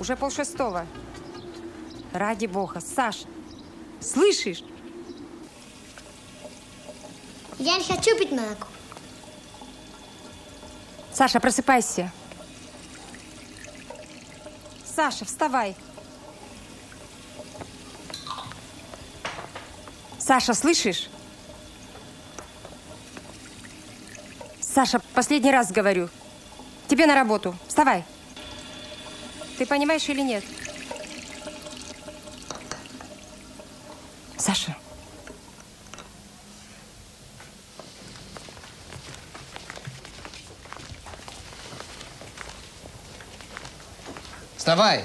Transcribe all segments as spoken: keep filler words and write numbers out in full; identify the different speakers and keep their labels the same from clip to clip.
Speaker 1: Уже полшестого. Ради бога, Саша, слышишь?
Speaker 2: Я не хочу пить молоко.
Speaker 1: Саша, просыпайся. Саша, вставай. Саша, слышишь? Саша, последний раз говорю. Тебе на работу. Вставай. Ты понимаешь или нет? Саша.
Speaker 3: Вставай!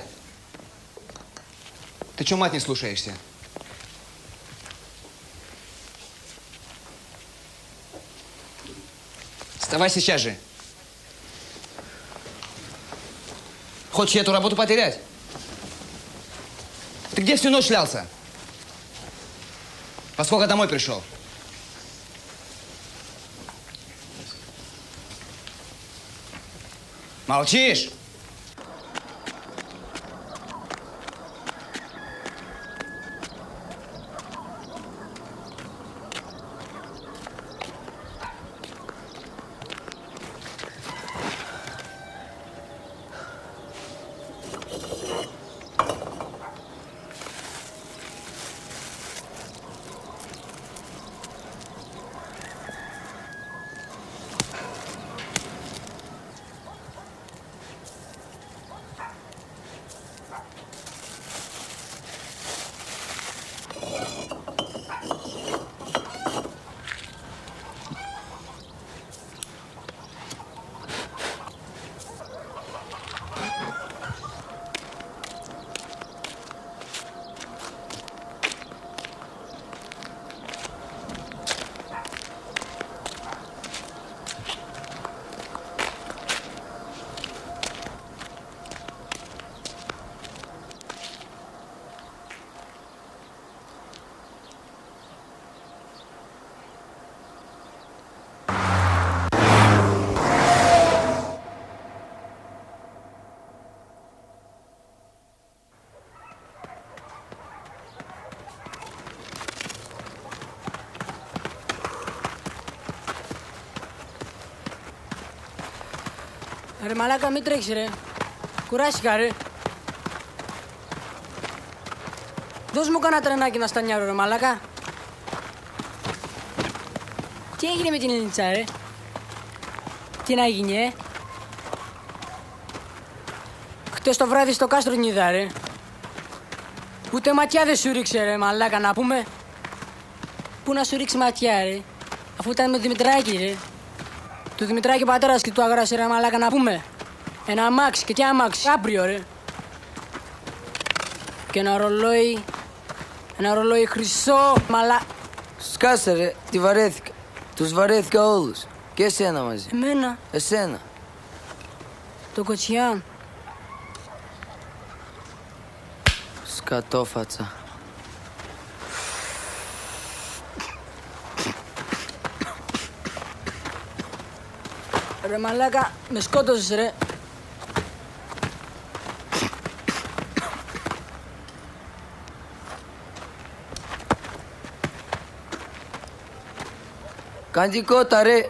Speaker 3: Ты чё, мать, не слушаешься? Вставай сейчас же. Хочешь эту работу потерять? Ты где всю ночь шлялся? Поскольку домой пришел? Молчишь?
Speaker 4: Ρε μαλάκα, μην τρέξεις ρε. Κουράστηκα ρε. Δώσ' μου κανένα τρενάκι να στανιάρω ρε μαλάκα. Τι έγινε με την Ελληνίτσα ρε? Τι να γίνει ε? Χτες το βράδυ στο κάστρο την είδα ρε. Ούτε ματιά δεν σου ρίξε ρε μαλάκα να πούμε. Πού να σου ρίξει ματιά ρε? Αφού ήταν με Δημητράκη ρε. Του Δημητράκη ο πατέρας και του αγοράσει ρε μαλάκα να πούμε. Ένα αμάξι και τι αμάξι, αύριο ρε. Και ένα ρολόι, ένα ρολόι χρυσό, μαλά...
Speaker 5: Σκάσε ρε, τη βαρέθηκα. Τους βαρέθηκα όλους. Και εσένα μαζί.
Speaker 4: Εμένα.
Speaker 5: Εσένα.
Speaker 4: Το Κοτσιάν.
Speaker 5: Σκατόφατσα.
Speaker 4: Ρε μαλάκα, με σκότωσες ρε.
Speaker 5: Κάντι κότα ρε.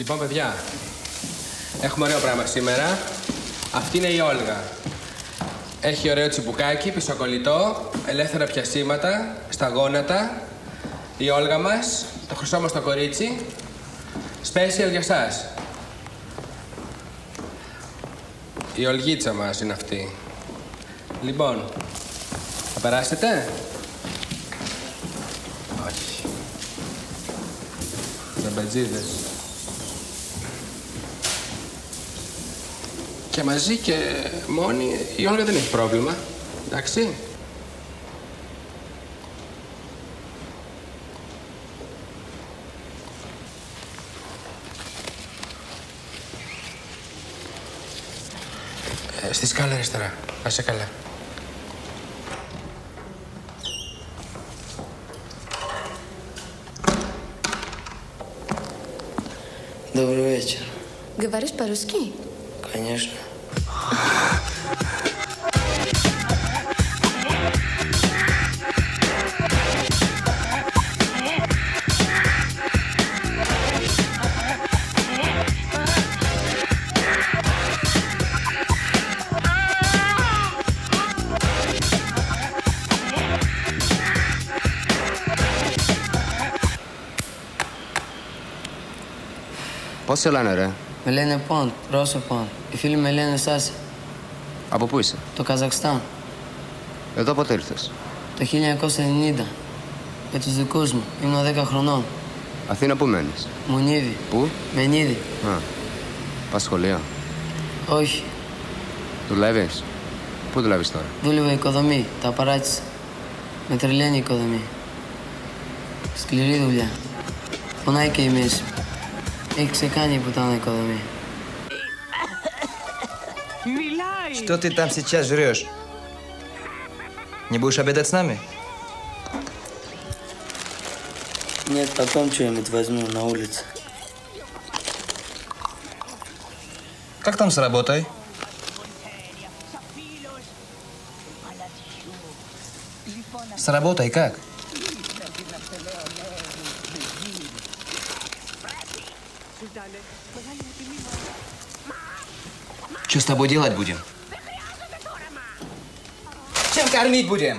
Speaker 6: Λοιπόν, παιδιά, έχουμε ωραίο πράγμα σήμερα. Αυτή είναι η Όλγα. Έχει ωραίο τσιμπουκάκι, πισωκολλητό, ελεύθερα πιασίματα, στα γόνατα. Η Όλγα μας, το χρυσό μας το κορίτσι, special για σας. Η Ολγίτσα μας είναι αυτή. Λοιπόν, θα περάσετε? Όχι. Ζαμπατζίδες. Και μαζί και μόνη η Όλγα δεν έχει πρόβλημα. Εντάξει. Ε, στη σκάλα αριστερά. Να είσαι καλά.
Speaker 5: Добрый вечер.
Speaker 7: Говоришь по-русски?
Speaker 5: Конечно.
Speaker 3: Πώς σε λένε, ρε?
Speaker 5: Με λένε Ποντ, Ρώσο Ποντ. Οι φίλοι με λένε Σάση.
Speaker 3: Από πού είσαι?
Speaker 5: Το Καζακστάν.
Speaker 3: Εδώ πότε ήρθες?
Speaker 5: Το χίλια εννιακόσια ενενήντα. Με τους δικούς μου. Ήμουν δέκα χρονών.
Speaker 3: Αθήνα πού μένεις?
Speaker 5: Μονίδη.
Speaker 3: Πού?
Speaker 5: Μενίδη.
Speaker 3: Α, πας σχολείο?
Speaker 5: Όχι.
Speaker 3: Δουλεύεις? Πού δουλεύεις τώρα?
Speaker 5: Δούλευα οικοδομή. Τα παράτησα. Με τρελαίνει η οικοδομή. Σκληρή δουλειά. Πονάει και η μέση. Έχει ξεκάνει η πουτάνα οικοδομή.
Speaker 8: Что ты там сейчас жрешь? Не будешь обедать с нами?
Speaker 5: Нет, потом что-нибудь возьму на улице.
Speaker 8: Как там с работой? С работой как? Что с тобой делать будем? Чем кормить будем?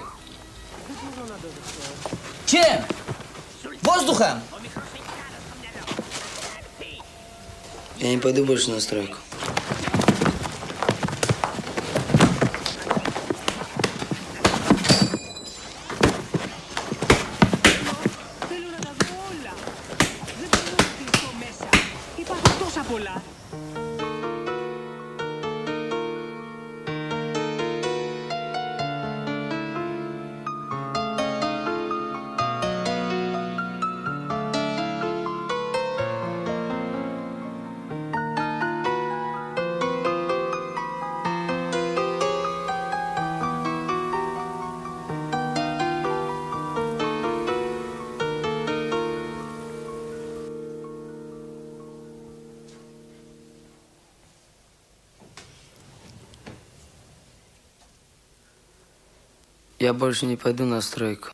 Speaker 8: Чем? Воздухом?
Speaker 5: Я не пойду больше на стройку. Я больше не пойду на стройку.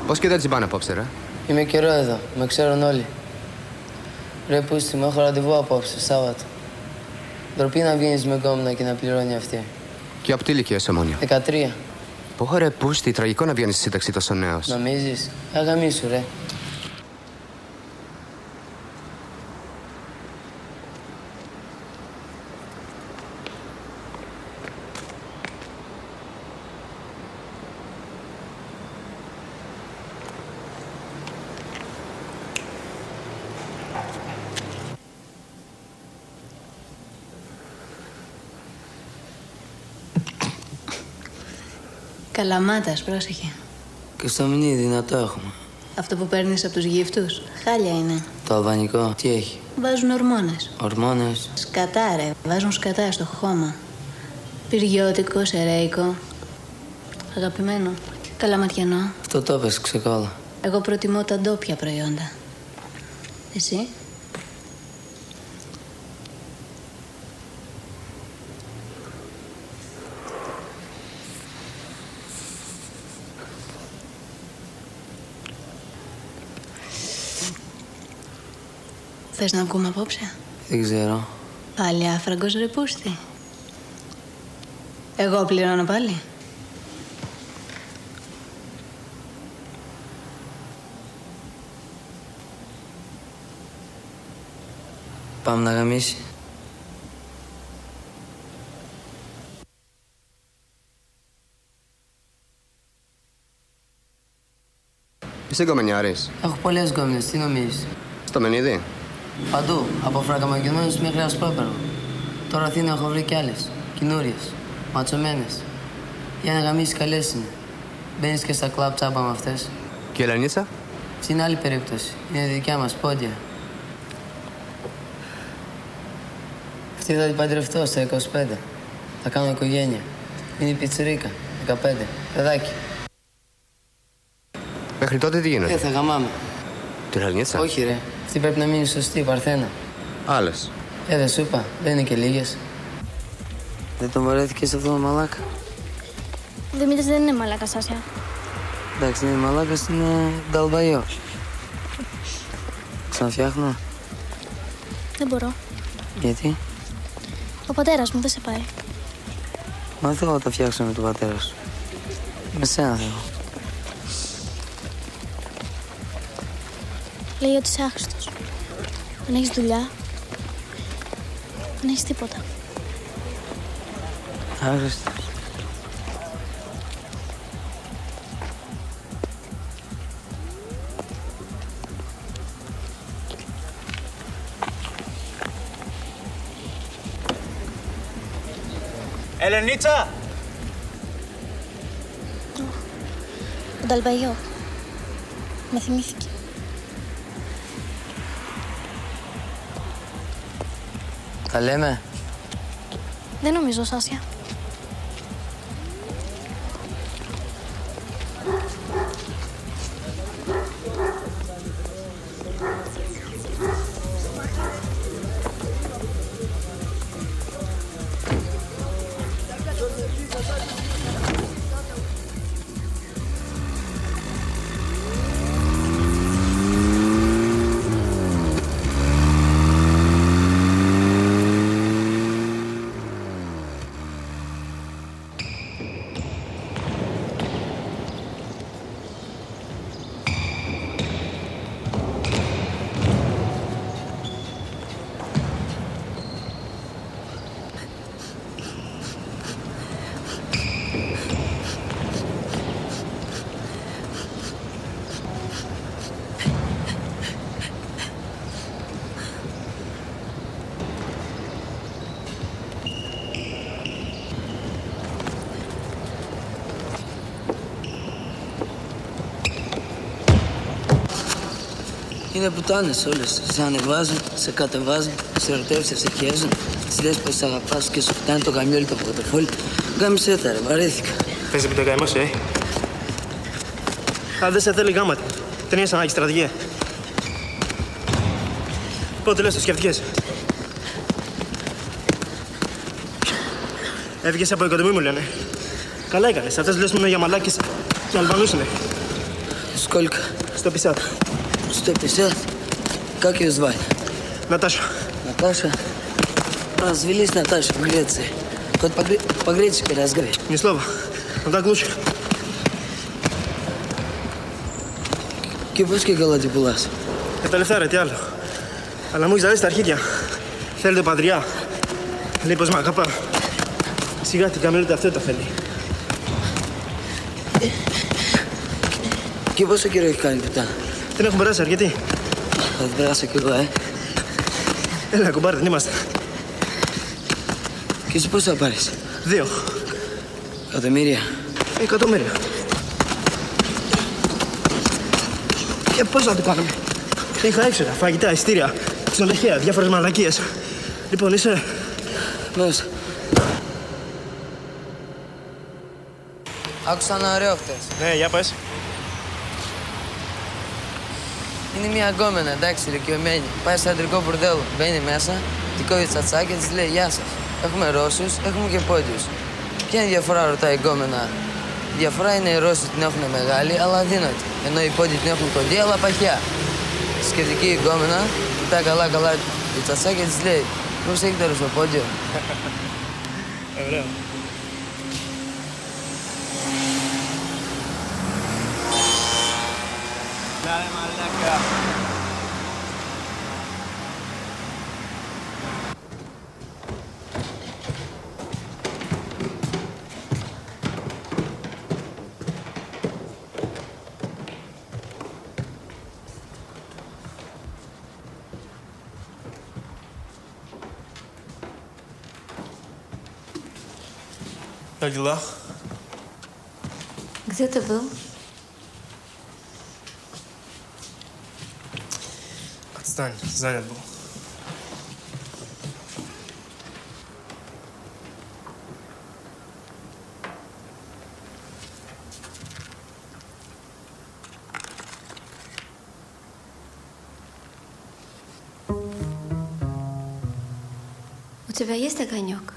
Speaker 3: Πώς και δεν τσιμπάνε απόψε, ρε?
Speaker 5: Είμαι καιρό εδώ. Με ξέρουν όλοι. Ρε Πούστη, μου έχω ραντεβού απόψε, Σάββατο. Ντροπή να βγαίνεις με γκόμενα και να πληρώνει αυτή.
Speaker 3: Και από τι ηλικία είσαι, Μόνιο?
Speaker 5: δεκατρία.
Speaker 3: Πω, ρε Πούστη, τραγικό να βγαίνεις στη σύνταξη τόσο νέος.
Speaker 5: Νομίζεις? Αγαμίσου, ρε.
Speaker 7: Καλαμάτας, πρόσεχε.
Speaker 5: Και στο μνή δυνατό έχουμε.
Speaker 7: Αυτό που παίρνεις από τους γύφτους, χάλια είναι.
Speaker 5: Το αλβανικό, τι έχει?
Speaker 7: Βάζουν ορμόνες.
Speaker 5: Ορμόνες.
Speaker 7: Σκατά, ρε. Βάζουν σκατά στο χώμα. Πυριώτικο, σερέικο. Αγαπημένο. Καλαματιανό.
Speaker 5: Αυτό το έπες ξεκόλα.
Speaker 7: Εγώ προτιμώ τα ντόπια προϊόντα. Εσύ? Θες να βγούμε απόψε?
Speaker 5: Δεν ξέρω.
Speaker 7: Πάλι άφραγκος, ρε Πούστη. Εγώ πληρώνω πάλι.
Speaker 5: Πάμε να γαμίσει.
Speaker 3: Είσαι γκομενιάρης?
Speaker 5: Έχω πολλές γκόμενες, τι νομίζεις?
Speaker 3: Στο Μενίδη?
Speaker 5: Παντού, από φραγκαμακεδόνες μέχρι ασπρόπεργο. Τώρα Αθήνα έχω βρει κι άλλες, καινούριες, ματσωμένες. Για να γαμίσεις καλές είναι. Μπαίνεις και στα κλαμπ τσάμπα με αυτές.
Speaker 3: Και η Ελενίτσα?
Speaker 5: Αυτή είναι άλλη περίπτωση. Είναι δικιά μας πόντια. Αυτή θα την παντρευτώ στα είκοσι πέντε. Θα κάνω οικογένεια. Είναι η πιτσιρίκα, δεκαπέντε. Παιδάκι.
Speaker 3: Μέχρι τότε τι γίνεται?
Speaker 5: Ε, θα γαμάμε.
Speaker 3: Την Ελενίτσα?
Speaker 5: Όχι, ρε. Αυτή πρέπει να μείνει σωστή, παρθένα.
Speaker 3: Άλλες?
Speaker 5: Ε, δεν σου είπα. Δεν είναι και λίγες. Δεν τον βαρέθηκες αυτό το μαλάκα?
Speaker 2: Ο Δημήτρης δεν είναι μαλάκας, Άσια.
Speaker 5: Εντάξει, είναι μαλάκας, είναι νταλμπαϊός. Ξαναφτιάχνω.
Speaker 2: Δεν μπορώ.
Speaker 5: Γιατί?
Speaker 2: Ο πατέρας μου δεν σε πάει.
Speaker 5: Μα δεν θέλω να τα φτιάξω με τον πατέρα σου. Με σένα θέλω.
Speaker 2: Λέει ότι είσαι άχρηστος. Δεν έχεις δουλειά. Δεν έχεις τίποτα.
Speaker 5: Άχρηστος.
Speaker 9: Ελενίτσα!
Speaker 2: Ο Νταλμπαϊό. Με θυμήθηκε.
Speaker 5: Τα λέμε.
Speaker 2: Δεν νομίζω, Σάσια.
Speaker 5: Είναι πουτάνες όλες. Σε ανεβάζουν, σε κατεβάζουν, σε ερωτεύουν, σε χέζουν. Τις λες πως αγαπάς και σου φτάνει το γαμιόλι το πορτοφόλι. Γάμισε τα ρε, βαρέθηκα.
Speaker 9: Θες να πει το καημό σου, ε. Αν δεν σε θέλει γάματα. Δεν έχεις ανάγκη στρατηγία. Πότε λες το σκέφτηκες? Έφυγες από οικοδομή μου λένε. Καλά έκανες. Αυτές λες μου είναι για μαλάκες και Αλβανούς είναι.
Speaker 5: Сколько?
Speaker 9: сто пятьдесят.
Speaker 5: сто пятьдесят? Как ее звать?
Speaker 9: Наташа.
Speaker 5: Наташа? Развелись Наташа в Греции. Хоть по-гречески разговаривай.
Speaker 9: Ни слова. Ну так лучше.
Speaker 5: Και πώς και καλά τι πουλάς.
Speaker 9: Και τα λεφτά ρε, τι άλλο. Αλλά μου έχεις δώσει τα αρχίδια. Θέλετε παντριά. Λέει πως μ' αγαπά. Σιγά την καμέλη ταυτότητα θέλει.
Speaker 5: Και πόσο καιρό έχει κάνει πιτά.
Speaker 9: Την έχουν περάσει αρκετή.
Speaker 5: Θα την περάσω κι εγώ, ε.
Speaker 9: Έλα, κουμπάρε, δεν είμαστε.
Speaker 5: Και εσύ πώς θα πάρεις.
Speaker 9: Δύο.
Speaker 5: Εκατομμύρια.
Speaker 9: Εκατομμύρια. Και πώς θα το κάνουμε. Είχα έξοδα, φαγητά, ειστήρια, ξενοδοχεία, διάφορες μαλακίες. Λοιπόν, είσαι...
Speaker 5: Μέσα. Άκουσα ένα ωραίο χτες.
Speaker 9: Ναι, για πες.
Speaker 5: Είναι μια γκόμενα, εντάξει, ηλικιωμένη. Πάει στο αντρικό μπουρδέλο, μπαίνει μέσα, την κόβει τσατσά και της λέει «Γεια σας. Έχουμε Ρώσους, έχουμε και πόντιους». Ποια είναι η διαφορά, ρωτάει η γκόμενα. Η διαφορά είναι οι Ρώσοι την έχουν μεγάλη, αλλά αδύνατη. Ενώ οι πόντιοι την έχουν κοντή, αλλά παχιά. Σκεπτική η γκόμενα, κοιτάει καλά-καλά τη τσατσά και της λέει «Πώς έχετε ρωσοπόντιο».
Speaker 9: Ωραίο. Λάρε μαλάκα. Как дела?
Speaker 7: Где ты был?
Speaker 9: Отстань, занят был.
Speaker 7: У тебя есть огонек?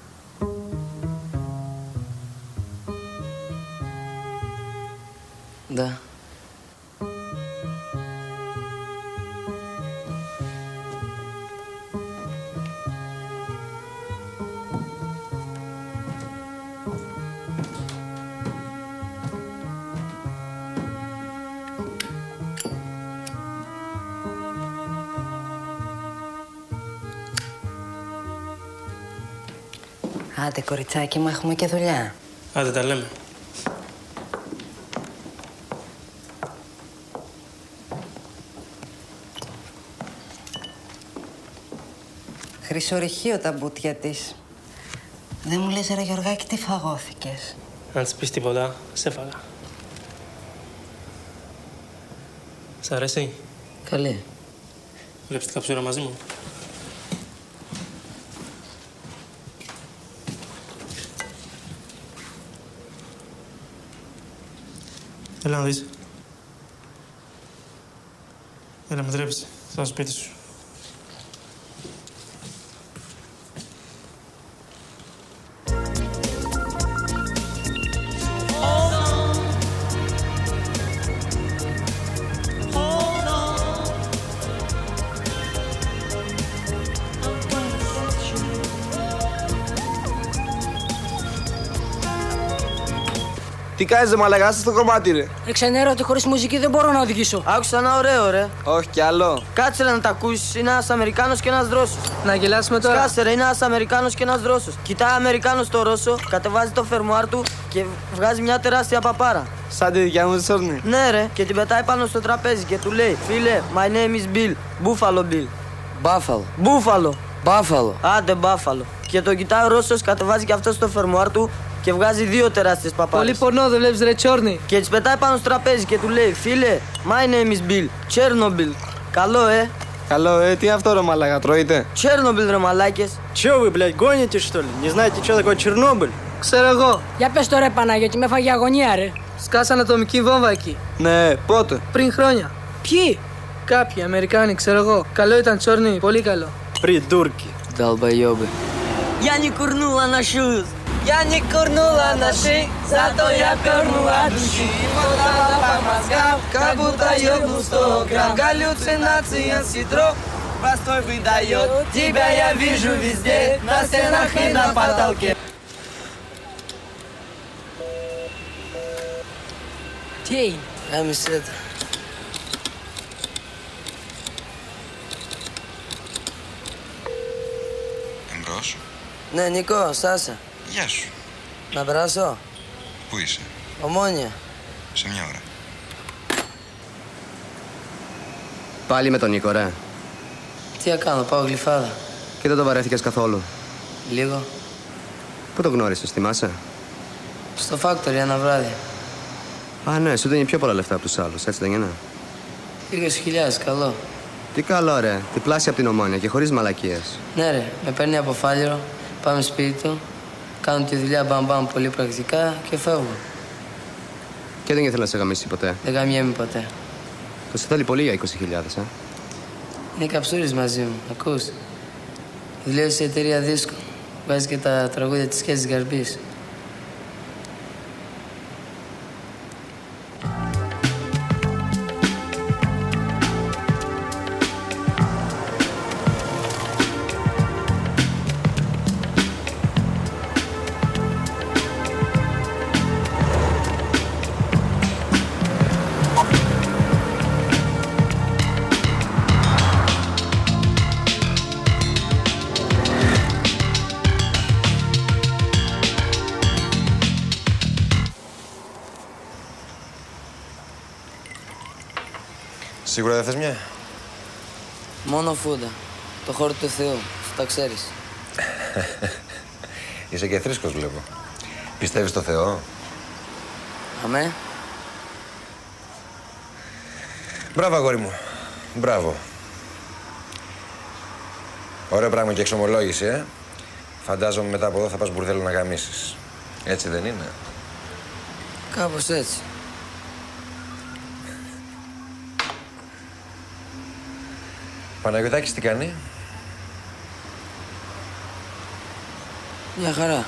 Speaker 5: Да.
Speaker 10: Άντε, κοριτσάκι μου, έχουμε και δουλειά.
Speaker 9: Άντε, τα λέμε.
Speaker 10: Χρυσορυχείο τα μπουτια της. Δεν μου λες, ρε Γιωργάκη, τι φαγώθηκες.
Speaker 9: Αν της πεις τίποτα, σε φάγα. Σ' αρέσει?
Speaker 5: Καλή.
Speaker 9: Βλέπεις την καψούρα μαζί μου. Έλα να δεις. Έλα, με τρέψει. Στο σπίτι σου.
Speaker 11: Τι κάνεις ρε μαλακά, στο κομμάτι ρε.
Speaker 4: Ρε ξενέρω ότι χωρίς μουσική δεν μπορώ να οδηγήσω.
Speaker 5: Άκουσα ένα ωραίο ρε.
Speaker 11: Όχι κι άλλο.
Speaker 5: Κάτσε ρε να τα ακούσεις, είναι ένας Αμερικάνος και ένας Ρώσος.
Speaker 4: Να γελάσουμε τώρα.
Speaker 5: Σκάσε ρε, είναι ένας Αμερικάνος και ένας Ρώσος. Κοιτάει Αμερικάνος το Ρώσο, κατεβάζει το φερμουάρ του και βγάζει μια τεράστια παπάρα.
Speaker 11: Σαν τη δικιά μου σόρνη.
Speaker 5: Ναι ρε, και την πετάει πάνω στο τραπέζι και του λέει «Φίλε, my name is Bill, Buffalo Bill».
Speaker 3: Buffalo.
Speaker 5: Μπούφαλο.
Speaker 3: Buffalo.
Speaker 5: Άντε Buffalo. Και το κοιτάει ο Ρώσος, κατεβάζει και αυτό στο φερμουάρ του και βγάζει δύο τεράστιες παπάρες.
Speaker 4: Πολύ πονό, δεν βλέπεις ρε τσόρνη.
Speaker 5: Και τις πετάει πάνω στο τραπέζι και του λέει «Φίλε, my name is Bill, Chernobyl». Καλό, ε.
Speaker 11: Καλό, ε, τι αυτό ρε μαλακά, τρώείτε.
Speaker 5: Chernobyl ρε μαλάκες.
Speaker 9: Чё вы, блядь, гоните, что ли? Не знаете, что такое Чернобыль?
Speaker 4: Ξέρω εγώ. Για πες το ρε Παναγιώτη, με έφαγε αγωνία ρε. Σκάσανε ατομική βόμβα εκεί.
Speaker 11: Ναι, πότε.
Speaker 4: Πριν χρόνια. Ποιοι? Κάποιοι Αμερικάνοι, ξέρω εγώ. Καλό ήταν τσόρνη, πολύ καλό.
Speaker 9: Придурки.
Speaker 5: Долбоёбы. Я не курнула на шуз. Я не курнула ноши, зато я пернула души. Мотала по мозгам, как будто ёбну сто грамм. Галлюцинация ситро, простой выдает. Тебя я вижу везде, на стенах и на потолке.
Speaker 4: Τι?
Speaker 5: Έμισε το.
Speaker 12: Εμπρός.
Speaker 5: Ναι, Νικό, Σάσα.
Speaker 12: Γεια σου.
Speaker 5: Να περάσω.
Speaker 12: Πού είσαι?
Speaker 5: Ομόνια.
Speaker 12: Σε μια ώρα.
Speaker 3: Πάλι με τον Νίκο, ρε.
Speaker 5: Τι να κάνω, πάω Γλυφάδα.
Speaker 3: Και δεν το βαρέθηκες καθόλου.
Speaker 5: Λίγο.
Speaker 3: Πού το γνώρισες, θυμάσαι?
Speaker 5: Στο Factory ένα βράδυ.
Speaker 3: Α, ναι, σου δίνει πιο πολλά λεφτά από τους άλλους, έτσι δεν είναι?
Speaker 5: είκοσι χιλιάδες, καλό.
Speaker 3: Τι καλό, ρε. Διπλάσια από την Ομόνια και χωρίς μαλακίες.
Speaker 5: Ναι, ρε, με παίρνει από Φάληρο, πάμε σπίτι του, κάνω τη δουλειά μπαμπαμ πολύ πρακτικά και φεύγω.
Speaker 3: Και δεν ήθελα να σε γαμίσει ποτέ.
Speaker 5: Δεν γαμιέμαι ποτέ.
Speaker 3: Θα σε θέλει πολύ για είκοσι χιλιάδες, ε.
Speaker 5: Είναι καψούρης μαζί μου, ακούς. Δουλεύει σε εταιρεία δίσκο. Βγάζει και τα τραγούδια της Κέζης Γαρμπής.
Speaker 12: Σίγουρα δεν θες μια?
Speaker 5: Μόνο φούντα. Το χώρο του Θεού. Αυτό τα ξέρεις.
Speaker 12: Είσαι και θρήσκος, βλέπω. Πιστεύεις στο Θεό?
Speaker 5: Αμέ.
Speaker 12: Μπράβο, αγόρι μου. Μπράβο. Ωραίο πράγμα και εξομολόγηση, ε. Φαντάζομαι μετά από εδώ θα πας μπουρδέλο να γαμίσεις. Έτσι δεν είναι?
Speaker 5: Κάπως έτσι.
Speaker 12: Παναγιωτάκης τι κάνει?
Speaker 5: Μια χαρά.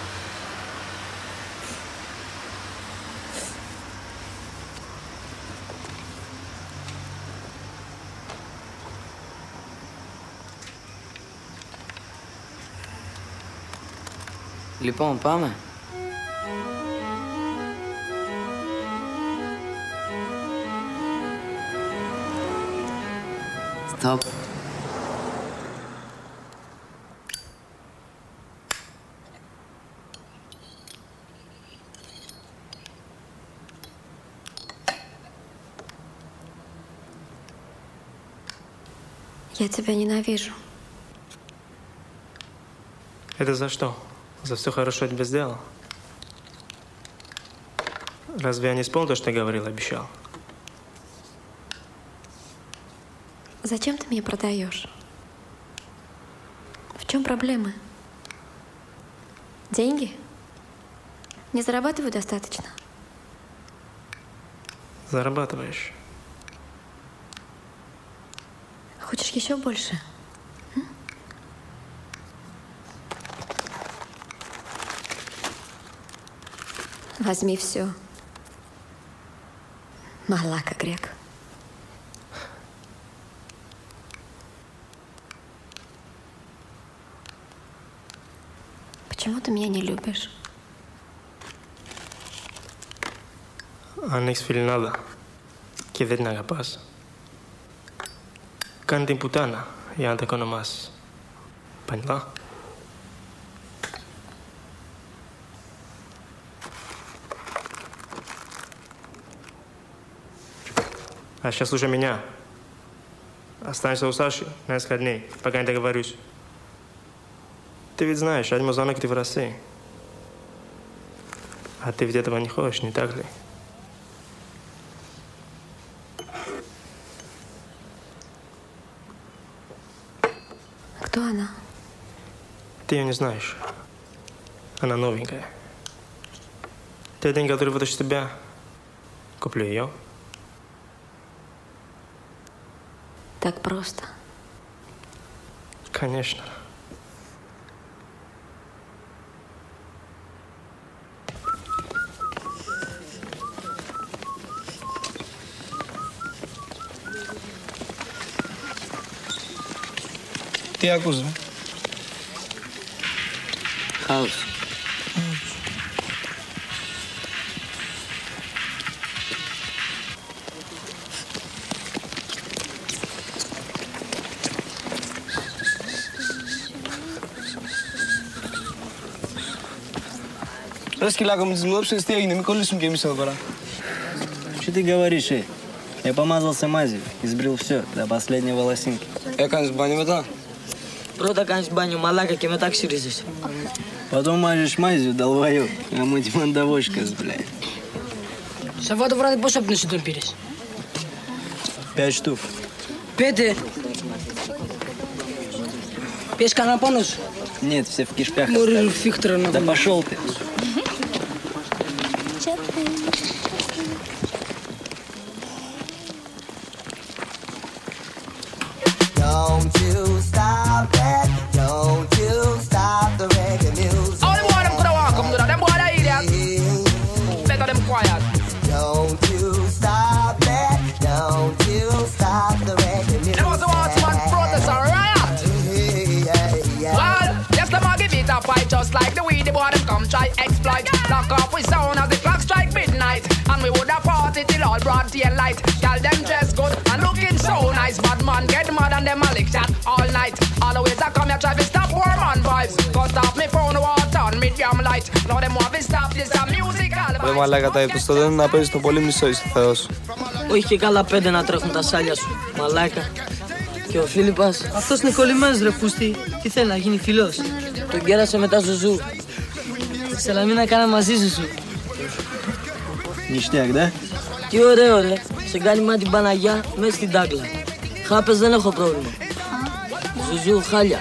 Speaker 5: Λοιπόν, πάμε. Stop.
Speaker 1: Я тебя ненавижу.
Speaker 9: Это за что? За все хорошо я тебе сделал? Разве я не исполнил то, что я говорил, обещал?
Speaker 1: Зачем ты меня продаешь? В чем проблема? Деньги? Не зарабатываю достаточно?
Speaker 9: Зарабатываешь.
Speaker 1: Хочешь еще больше? М? Возьми все. Малака грек. Почему ты меня не любишь?
Speaker 9: Αν έχεις φιλινάδα και δεν την αγαπάς, κάνε την πουτάνα για να τα οικονομάσεις. Поняла? А сейчас слушай меня. Останешься у Саши на несколько дней, пока не договорюсь. Ты ведь знаешь, один мой звонок, ты в России. А ты ведь этого не хочешь, не так ли?
Speaker 1: Кто она?
Speaker 9: Ты ее не знаешь. Она новенькая. Те деньги, которые вытащу тебя, куплю ее.
Speaker 1: Так просто?
Speaker 9: Конечно.
Speaker 13: Τι ακούς, ρε?
Speaker 5: Χάος.
Speaker 13: Ρε σκυλάκο, με τις μουδόψεις τι έγινε, μην κολλήσουμε κι εμείς εδώ πέρα.
Speaker 14: Что ты говоришь, эй? Я помазался мазью и сбрил все до последней волосинки.
Speaker 13: Έκανες μπάνιο μετά?
Speaker 4: Πρώτα κάνεις μπάνιο μαλάκα και μετά ξυρίζεσαι.
Speaker 14: Потом мажешь мазью, долбоёб, а мы димандовочкас, блядь.
Speaker 4: Σαββάτο βράδυ πόσο απνεύση τον πήρες?
Speaker 14: Пять штук.
Speaker 4: Πέντε. Πιες κανένα πάνω σου?
Speaker 14: Нет, все в кишках.
Speaker 4: Μωρή φίχτρα να
Speaker 14: Да пошел ты.
Speaker 15: Don't you stop it, don't you stop the reggae music.
Speaker 16: All the boy them coulda walk come to that, them boy that idiot. Better them quiet.
Speaker 15: Don't you stop it, don't you stop the reggae music.
Speaker 16: Them was the ones man protest and riot. Well, yes, them a give it a fight just like the way the boy them come try exploit. Lock off with sound as the clock strike midnight, and we woulda party till all broad daylight. Girl them dress good and looking so nice, bad man get mad and them a lick chat all night. Always I come here try to stop war man vibes. Cut off me phone water on medium light. Now them want to stop this a musical
Speaker 13: Ρε μαλάκα, τα είκοσι δεν είναι να παίζεις το πολύ μισό, είσαι Θεός.
Speaker 4: Όχι και καλά πέντε να τρέχουν τα σάλια σου, μαλάκα. Και ο Φίλιππας, αυτός είναι κολλημένος ρε φούστη. Τι θέλει να γίνει φιλός? Τον κέρασε με τα ζουζού. Στη Σαλαμίνα κάνα μαζί σου σου.
Speaker 14: Ништяк, да?
Speaker 4: Τι ωραίο ρε, σε κάνει μα την Παναγιά μέσα στην τάκλα. Χάπες δεν έχω πρόβλημα. Ζουζού χάλια.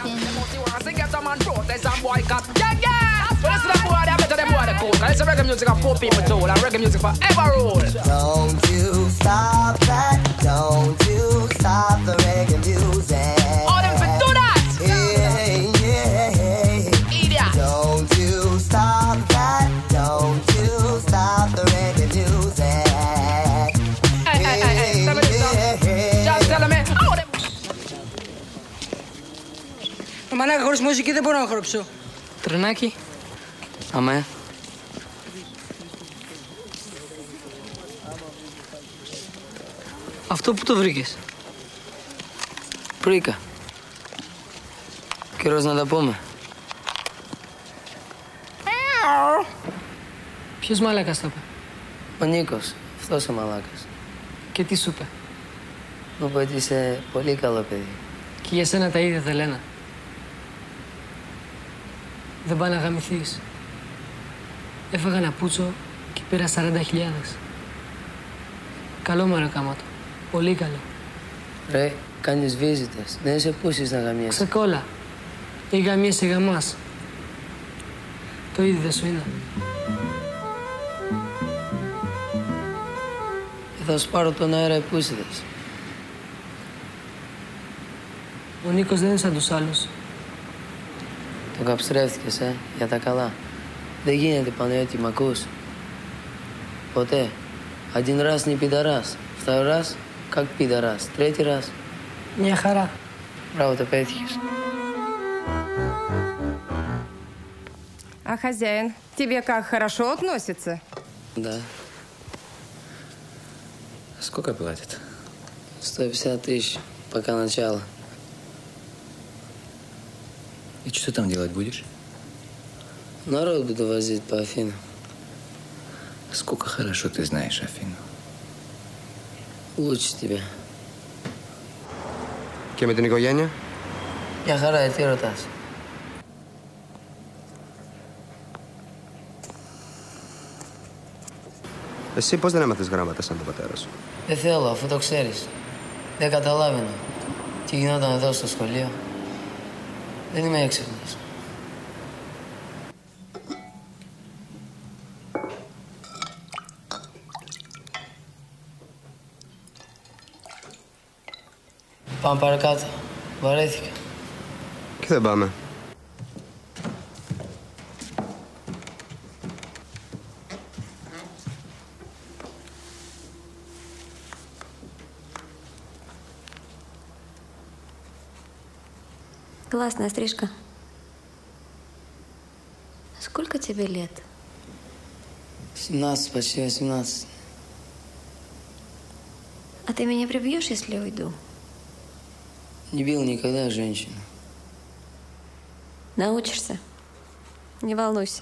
Speaker 16: Reggae music for poor people too, and reggae music forever rule.
Speaker 15: Don't you stop that, don't you stop the reggae music.
Speaker 16: All them for do that.
Speaker 15: Hey, yeah.
Speaker 16: Idiot.
Speaker 15: Don't you stop that, don't you stop the reggae music.
Speaker 16: Hey, hey, hey, hey, tell me this now. Just tell me. Oh, them.
Speaker 4: Μαλάκα, χωρίς μουσική δεν μπορώ να χορέψω. Τρενάκι.
Speaker 5: Αμέ.
Speaker 4: Αυτό που το βρήκες?
Speaker 5: Βρήκα. Καιρός να τα πούμε.
Speaker 4: Ποιος μαλάκας το είπε?
Speaker 5: Ο Νίκος, αυτός ο μαλάκας.
Speaker 4: Και τι σου είπε?
Speaker 5: Μου είπε ότι είσαι πολύ καλό παιδί.
Speaker 4: Και για σένα τα ίδια δεν λένε. Δεν πάει να γαμηθείς. Έφαγα ένα πούτσο και πήρα σαράντα χιλιάδες. Καλό μωρέ κάματο. Πολύ καλό.
Speaker 5: Ρε, κάνεις βίζιτες. Δεν είσαι πούσης να γαμιέσαι.
Speaker 4: Ξεκόλα. Ή γαμιέσαι γαμάς. Το ίδιο δεν σου είναι.
Speaker 5: Θα σου πάρω τον αέρα οι πούσιδες.
Speaker 4: Ο Νίκος δεν είναι σαν τους άλλους.
Speaker 5: Τον καψρεύτηκες, ε, για τα καλά. Δεν γίνεται Παναγιώτη, μ' ακούς? Ποτέ. Один раз не пидорас. Второй раз как пидорас. Третий раз.
Speaker 4: Μια χαρά.
Speaker 5: Μπράβο, το πέτυχες.
Speaker 1: А хозяин тебе как, хорошо относится?
Speaker 5: Да.
Speaker 12: Сколько платит?
Speaker 5: сто пятьдесят тысяч, пока начало.
Speaker 12: И что ты там делать будешь?
Speaker 5: Народ буду возить по Афинам.
Speaker 12: Сколько хорошо ты знаешь Афину.
Speaker 5: Лучше тебя.
Speaker 3: Και με την οικογένεια?
Speaker 5: Για χαρά, τι ρωτάς?
Speaker 3: Εσύ πώς δεν έμαθες γράμματα σαν τον πατέρα σου?
Speaker 5: Δεν θέλω, αφού το ξέρεις. Δεν καταλάβαινα τι γινόταν εδώ στο σχολείο. Δεν είμαι έξυπνος. Πάμε παρακάτω. Βαρέθηκα.
Speaker 3: Και δεν πάμε.
Speaker 7: Классная стрижка. Сколько тебе лет?
Speaker 5: семнадцать, почти восемнадцать.
Speaker 7: А ты меня прибьешь, если уйду?
Speaker 5: Не бил никогда женщину.
Speaker 7: Научишься. Не волнуйся.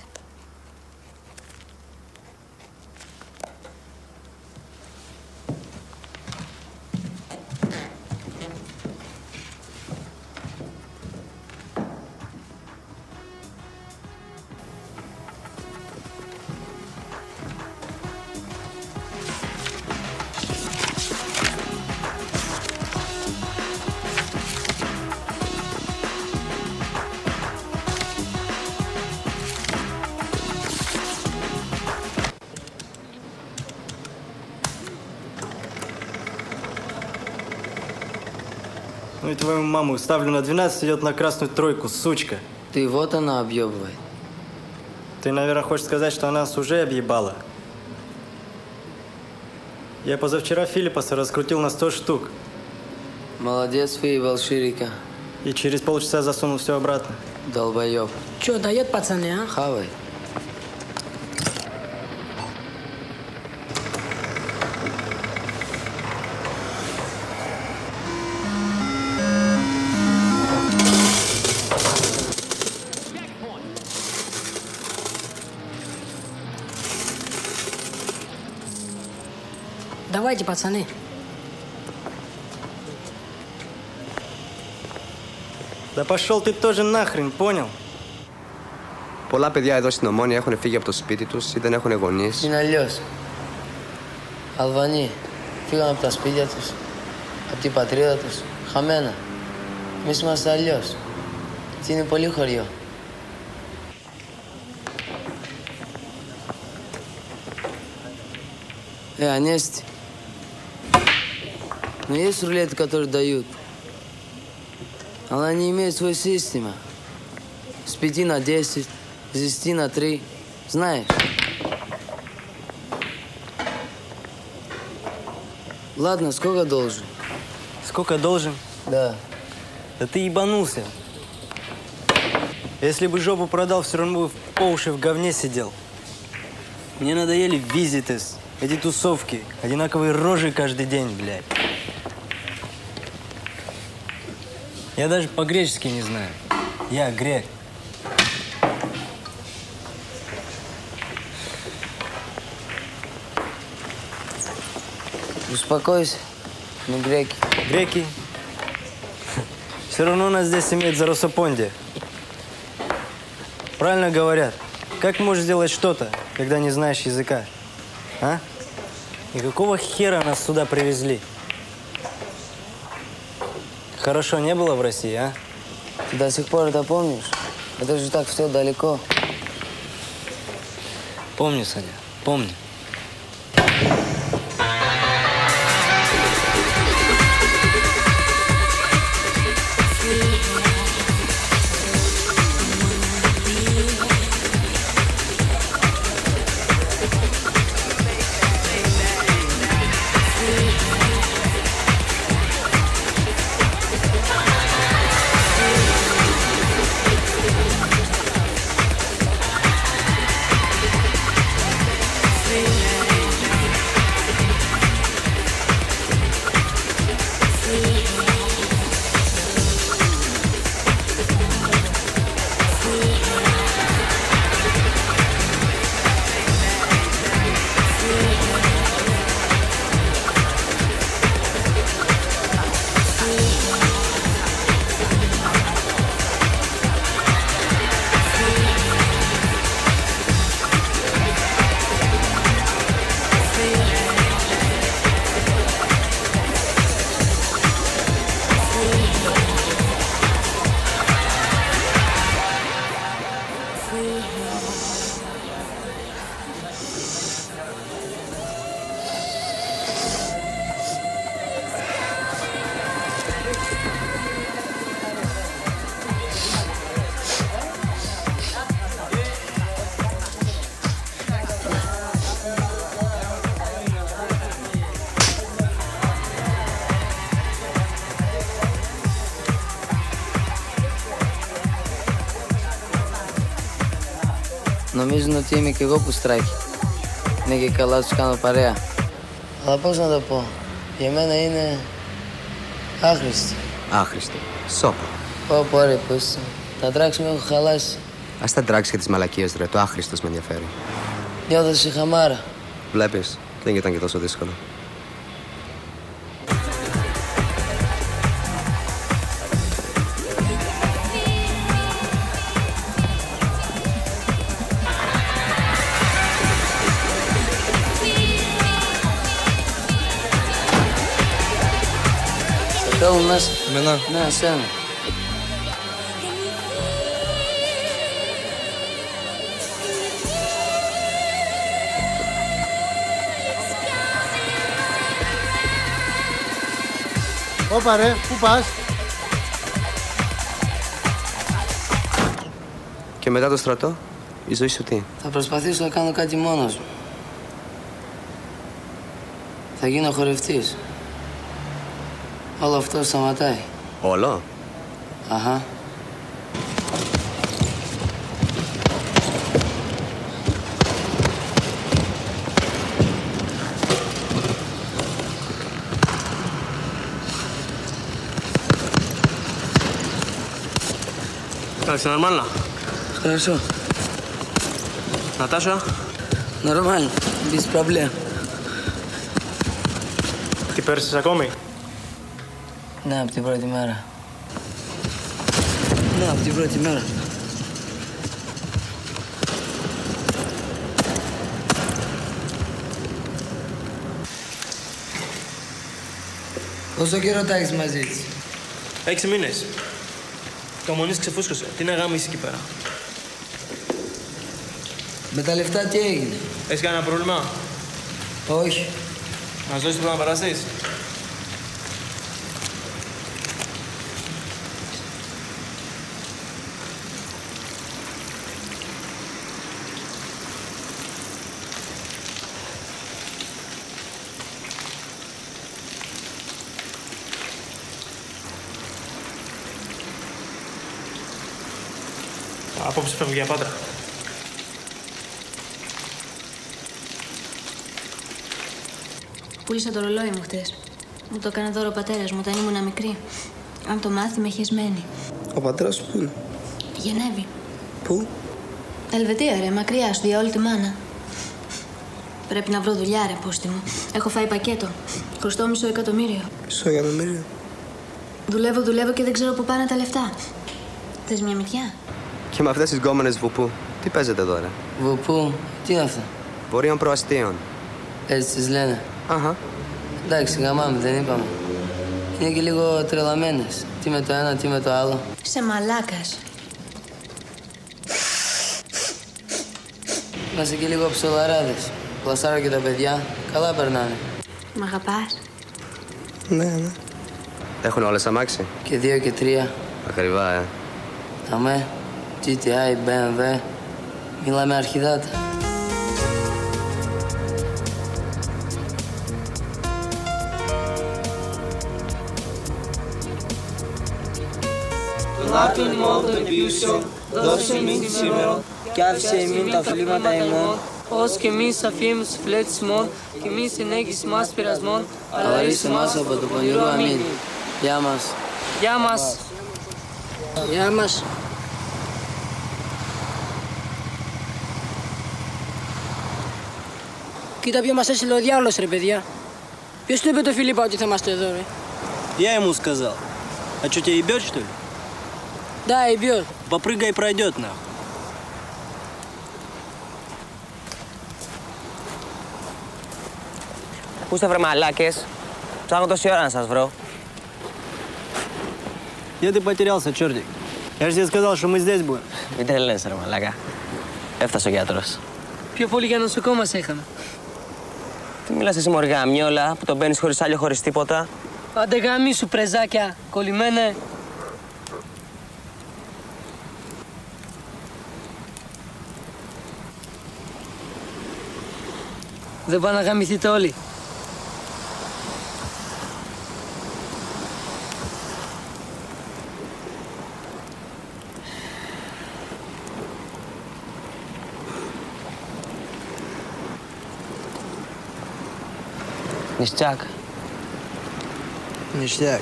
Speaker 14: Ну и твою маму ставлю на двенадцать, идет на красную тройку, сучка.
Speaker 5: Ты вот она объебывает.
Speaker 14: Ты, наверное, хочешь сказать, что она нас уже объебала? Я позавчера Филиппаса раскрутил на сто штук.
Speaker 5: Молодец, выебал Ширика.
Speaker 14: И через полчаса засунул все обратно.
Speaker 5: Долбоеб.
Speaker 4: Че, дает, пацаны, а?
Speaker 5: Хавай.
Speaker 4: Давайте, пацаны.
Speaker 14: Да пошел ты тоже нахрен, понял?
Speaker 3: Πολλά παιδιά εδώ στην Ομόνια έχουν φύγει από το σπίτι τους ή δεν έχουν γονείς.
Speaker 5: Είναι αλλιώς. Αλβανοί φύγαν από τα σπίτια τους, από την πατρίδα τους, χαμένα. Εμείς είμαστε αλλιώς. Τι είναι πολύ χωριό. Э, Анести. Но есть рулеты, которые дают. Она не имеет свою систему. С пяти на десять, с десяти на три. Знаешь? Ладно, сколько должен?
Speaker 14: Сколько должен?
Speaker 5: Да.
Speaker 14: Да ты ебанулся. Если бы жопу продал, все равно бы по уши в говне сидел. Мне надоели визитес, эти тусовки, одинаковые рожи каждый день, блядь. Я даже по-гречески не знаю. Я грек.
Speaker 5: Успокойся. Мы греки.
Speaker 14: Греки? Все равно нас здесь имеют за Росопонди. Правильно говорят. Как можешь делать что-то, когда не знаешь языка? А? И какого хера нас сюда привезли? Хорошо не было в России, а?
Speaker 5: Ты до сих пор это помнишь? Это же так все далеко.
Speaker 14: Помню, Саня, помню.
Speaker 15: Free.
Speaker 5: Νομίζουν ότι είμαι κι εγώ που στράκι. Είναι και καλά τους κάνω παρέα. Αλλά πώς να το πω. Για μένα είναι άχρηστη.
Speaker 3: Άχρηστη. Σώπα.
Speaker 5: Πω πω ρε πώς. Τα τράξ μου έχω χαλάσει.
Speaker 3: Ας τα τράξεις και τις μαλακίες ρε. Το άχρηστος με ενδιαφέρει.
Speaker 5: Νιώθω σε χαμάρα.
Speaker 3: Βλέπεις. Δεν ήταν και τόσο δύσκολο.
Speaker 5: Θέλουν μέσα.
Speaker 11: Εμένα.
Speaker 5: Ναι, εσένα.
Speaker 17: Όπα ρε, πού πας?
Speaker 3: Και μετά το στρατό, η ζωή σου τι?
Speaker 5: Θα προσπαθήσω να κάνω κάτι μόνος μου. Θα γίνω χορευτής. Όλο αυτό σταματάει.
Speaker 3: Όλο?
Speaker 5: Αχα.
Speaker 9: Как, все нормально?
Speaker 5: Хорошо.
Speaker 9: Наташа?
Speaker 5: Нормально, без проблем.
Speaker 9: Τι πέρασες ακόμη?
Speaker 5: Ναι, από την πρώτη μέρα. Ναι, από την πρώτη μέρα. Πόσο καιρό τα έχεις μαζί της?
Speaker 9: Έξι μήνες. Το μονής ξεφούσκωσε. Τι να γάμισε εκεί πέρα.
Speaker 5: Με τα λεφτά τι έγινε?
Speaker 9: Έχεις κανένα πρόβλημα?
Speaker 5: Όχι.
Speaker 9: Να σου δώσεις τίποτα να παραστείς? Απόψε φεύγω για Πάτρα.
Speaker 2: Πούλησα το ρολόι μου χτες. Μου το έκανε δώρο ο πατέρας μου όταν ήμουν μικρή. Αν το μάθει, με χεσμένη.
Speaker 11: Ο πατέρας σου πού είναι?
Speaker 2: Γενέβη.
Speaker 11: Πού?
Speaker 2: Ελβετία, ρε, μακριά σου, για όλη τη μάνα. Πρέπει να βρω δουλειά, ρε, πούστη μου. Έχω φάει πακέτο. Χρωστώ μισό εκατομμύριο.
Speaker 11: Μισό εκατομμύριο.
Speaker 2: Δουλεύω, δουλεύω και δεν ξέρω πού πάνε τα λεφτά. Θες μια μυτιά?
Speaker 3: Και με αυτές τις γκόμενες βουπού, τι παίζετε τώρα?
Speaker 5: Βουπού, τι είναι αυτά?
Speaker 3: Βορείων προαστίων.
Speaker 5: Έτσι τις λένε.
Speaker 3: Αχα.
Speaker 5: Εντάξει, γαμάμε, δεν είπαμε. Είναι και λίγο τρελαμένες. Τι με το ένα, τι με το άλλο.
Speaker 2: Σε μαλάκας.
Speaker 5: Είμαστε και λίγο ψολαράδες. Πλασάρω και τα παιδιά. Καλά περνάνε.
Speaker 2: Μ' αγαπάς?
Speaker 11: Ναι, ναι.
Speaker 3: Έχουν όλες αμάξι.
Speaker 5: Και δύο και τρία.
Speaker 3: Ακριβά, ε.
Speaker 5: Αμέ, τζι τι άι, μπι εμ ντάμπλιου. Μιλάμε αρχιδάτα.
Speaker 18: Τον άρτον ημών των επιούσεων, δώσε εμήν σήμερα,
Speaker 4: και άφησε εμήν τα οφειλήματα ημών, ως και εμείς αφιέμους τους φιλέτες ημών, και μη συνέχιση μας πειρασμών,
Speaker 5: αλλά ρίσε μας από το πονηρό. Αμήν. Γεια μας.
Speaker 4: Γεια μας. Γεια μας. Κοίτα ποιο μας έστειλε ο διάολος, ρε παιδιά. Ποιος του είπε το Φιλίππα ότι θα είμαστε εδώ, ρε?
Speaker 14: Я ему сказал. А что, тебя ебет, что ли?
Speaker 4: Да, ебет.
Speaker 14: Попрыгай и пройдет, нахуй.
Speaker 19: Πού είστε βρε μαλάκες? Ψάχνω τόση ώρα να σας βρω.
Speaker 14: Где ты потерялся, чертик? Я же тебе сказал, что мы здесь будем.
Speaker 19: Μην τρελαίνεσαι ρε μαλάκα. Έφτασε ο γιατρός.
Speaker 4: Πιο πολύ για νοσοκόμα μας είχαμε.
Speaker 19: Τι μιλάς εσύ μωρή γαμιόλα που τον παίρνεις χωρίς άλλο χωρίς τίποτα?
Speaker 4: Άντε γάμι σου πρεζάκια, κολλημένε. Δεν πάνε να γαμηθείτε όλοι.
Speaker 5: Ништяк.
Speaker 14: Ништяк.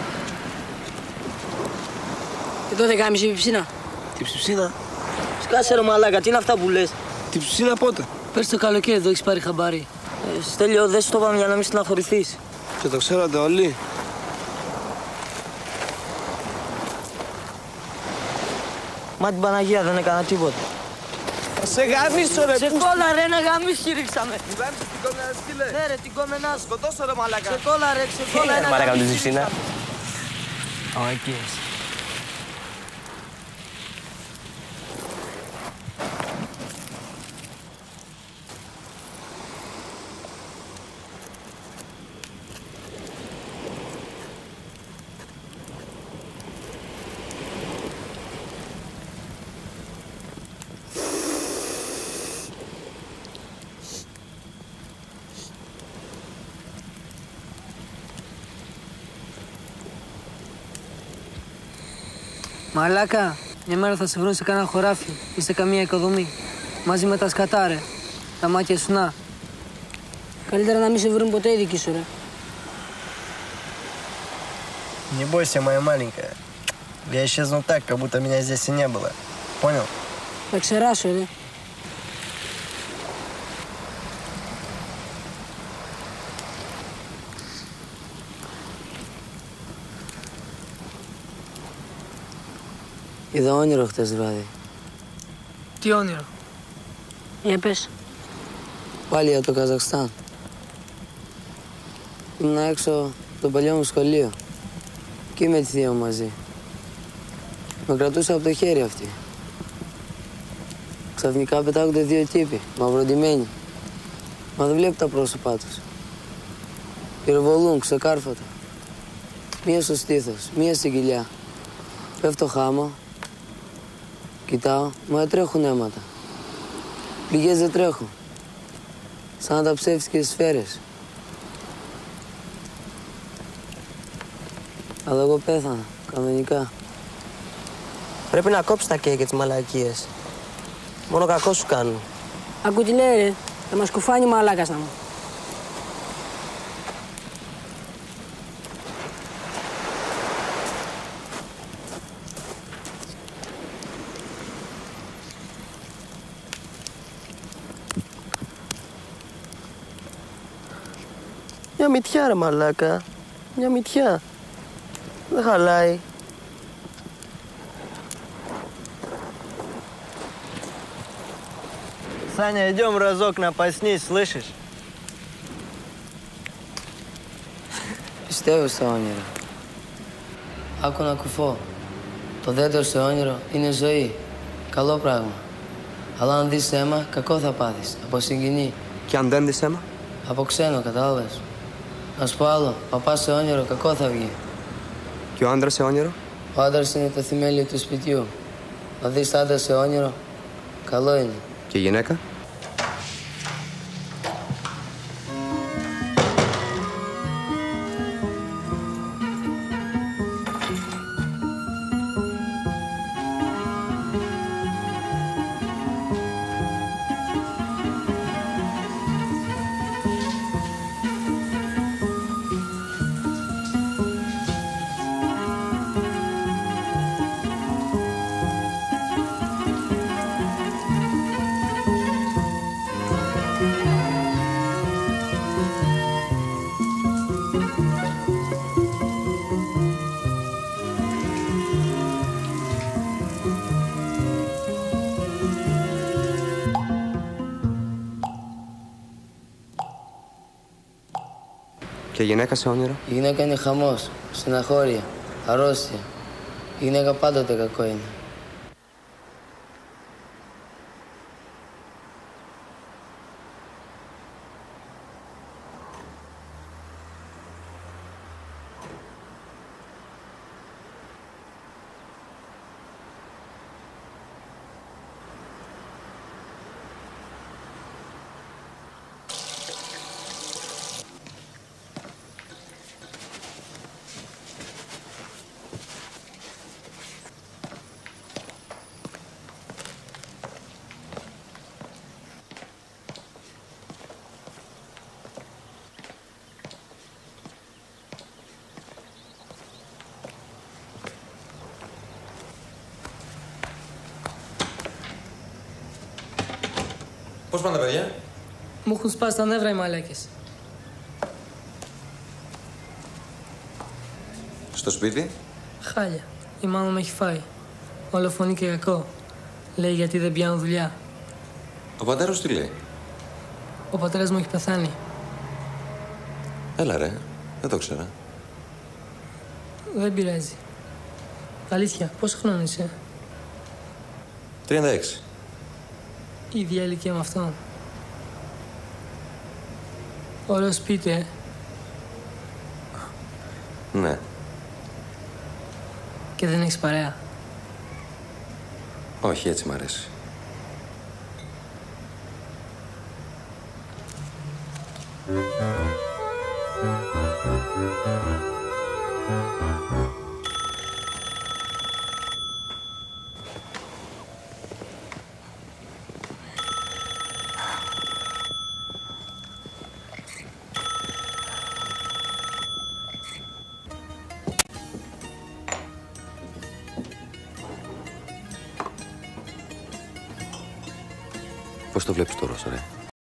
Speaker 4: Εδώ δεν κάνεις η ψήνα.
Speaker 14: Τι ψήνα?
Speaker 4: Σκάσε ρε μαλάκα, τι είναι αυτά που λες.
Speaker 14: Τι ψήνα πότε?
Speaker 4: Πέρσι το καλοκαίρι εδώ έχεις πάρει χαμπάρι. Ε, Στέλιο, δεν σου το είπαμε για να μην στεναχωρηθείς.
Speaker 14: Και το ξέρατε όλοι.
Speaker 4: Μα την Παναγία δεν έκανα τίποτα.
Speaker 14: Σε γαμίσω ρε.
Speaker 4: Σε κόλλα ρε, να γαμίσει ρίξαμε.
Speaker 14: Την γάμισες την κόμενα σου φίλε.
Speaker 4: Ναι ρε, την κόμενά σου.
Speaker 14: Σκοτώσω ρε μαλάκα.
Speaker 4: Σε κόλλα ρε, σε κόλλα ένα
Speaker 19: Μαλάκα με τη
Speaker 4: γαμίσει
Speaker 19: ζυψίνα.
Speaker 4: ρίξαμε.
Speaker 14: Α, εκεί είσαι.
Speaker 4: Μαλάκα, μια μέρα θα σε βρουν σε κάνα χωράφι ή σε καμία οικοδομή. Μαζί με τα σκατά, ρε. Τα μάτια σου να. Καλύτερα να μην σε βρουν ποτέ οι δικοί σου, ρε.
Speaker 14: Не бойся, моя маленькая. Я исчезну так, как будто меня здесь и не было. Понял?
Speaker 4: Θα ξεράσω, ρε.
Speaker 5: Είδα όνειρο χτες βράδυ.
Speaker 4: Τι όνειρο? Για πες.
Speaker 5: Πάλι για το Καζακστάν. Ήμουν έξω από το παλιό μου σχολείο. Και με τη θεία μου μαζί. Με κρατούσε από το χέρι αυτή. Ξαφνικά πετάγονται δύο τύποι, μαυροντημένοι. Μα δεν βλέπω τα πρόσωπά τους. Πυροβολούν ξεκάρφωτα. Μία στο στήθος, μία στην κοιλιά. Πέφτω χάμω. Κοιτάω, μα τρέχουν αίματα. Πληγές δεν τρέχουν. Σαν τα ψεύτικες σφαίρες. Αλλά εγώ πέθανα, κανονικά.
Speaker 19: Πρέπει να κόψεις τα κέικ και τις μαλακίες. Μόνο κακό σου κάνουν.
Speaker 4: Ακού τι λέει, ρε. Θα μας κουφάνει μαλάκας να μου.
Speaker 19: Μια μυτιά ρε μαλάκα. Μια μυτιά. Δεν χαλάει.
Speaker 14: Саня, идем разок на поснись, слышишь?
Speaker 5: Πιστεύω στα όνειρα. Άκου να κουφώ. Το δέντρο σε όνειρο είναι ζωή. Καλό πράγμα. Αλλά αν δεις αίμα, κακό θα πάθεις. Από συγκινή.
Speaker 3: Και αν δεν δεις αίμα?
Speaker 5: Από ξένο, κατάλαβες. Να σου πω άλλο. Παπά σε όνειρο, κακό θα βγει.
Speaker 3: Και ο άντρας σε όνειρο?
Speaker 5: Ο άντρας είναι το θεμέλιο του σπιτιού. Να δεις άντρα σε όνειρο, καλό είναι.
Speaker 3: Και η γυναίκα? Και η γυναίκα σε όνειρο?
Speaker 5: Η γυναίκα είναι χαμός, στεναχώρια, αρρώστια. Η γυναίκα πάντοτε κακό είναι.
Speaker 12: Πώς πάνε τα παιδιά?
Speaker 4: Μου έχουν σπάσει τα νεύρα οι μαλάκες.
Speaker 12: Στο σπίτι?
Speaker 4: Χάλια. Η μάμα με έχει φάει. Όλο φωνή και κακό. Λέει γιατί δεν πιάνω δουλειά.
Speaker 12: Ο πατέρας τι λέει?
Speaker 4: Ο πατέρας μου έχει πεθάνει.
Speaker 12: Έλα ρε, δεν το ξέρα.
Speaker 4: Δεν πειράζει. Αλήθεια, πόσο χρόνο είσαι?
Speaker 12: τριάντα έξι.
Speaker 4: Η ίδια ηλικία με αυτόν. Ωραίο σπίτι, ε.
Speaker 12: Ναι.
Speaker 4: Και δεν έχεις παρέα?
Speaker 12: Όχι, έτσι μ' αρέσει. Πώς το βλέπεις τώρα, ρε?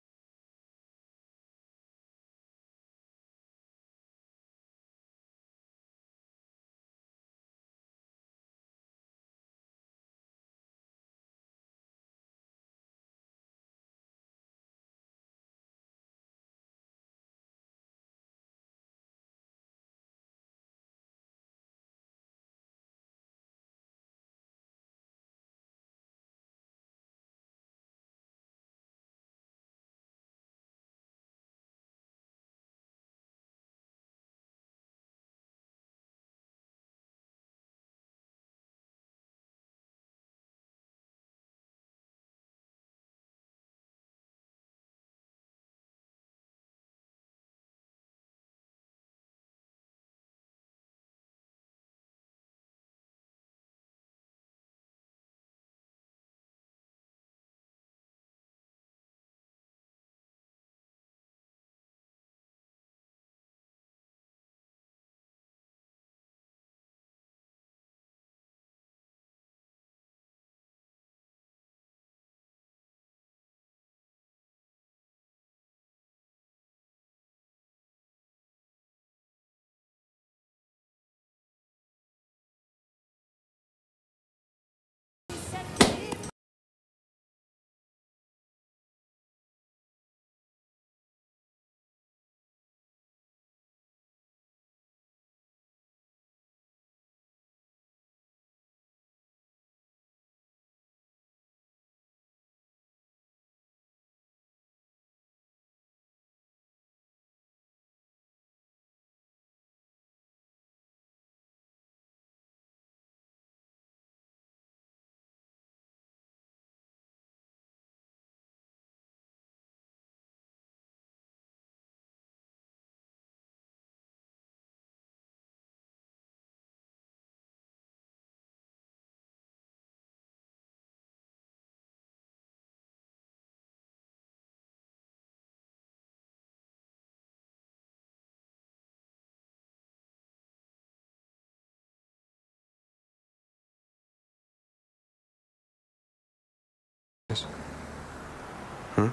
Speaker 3: Hm?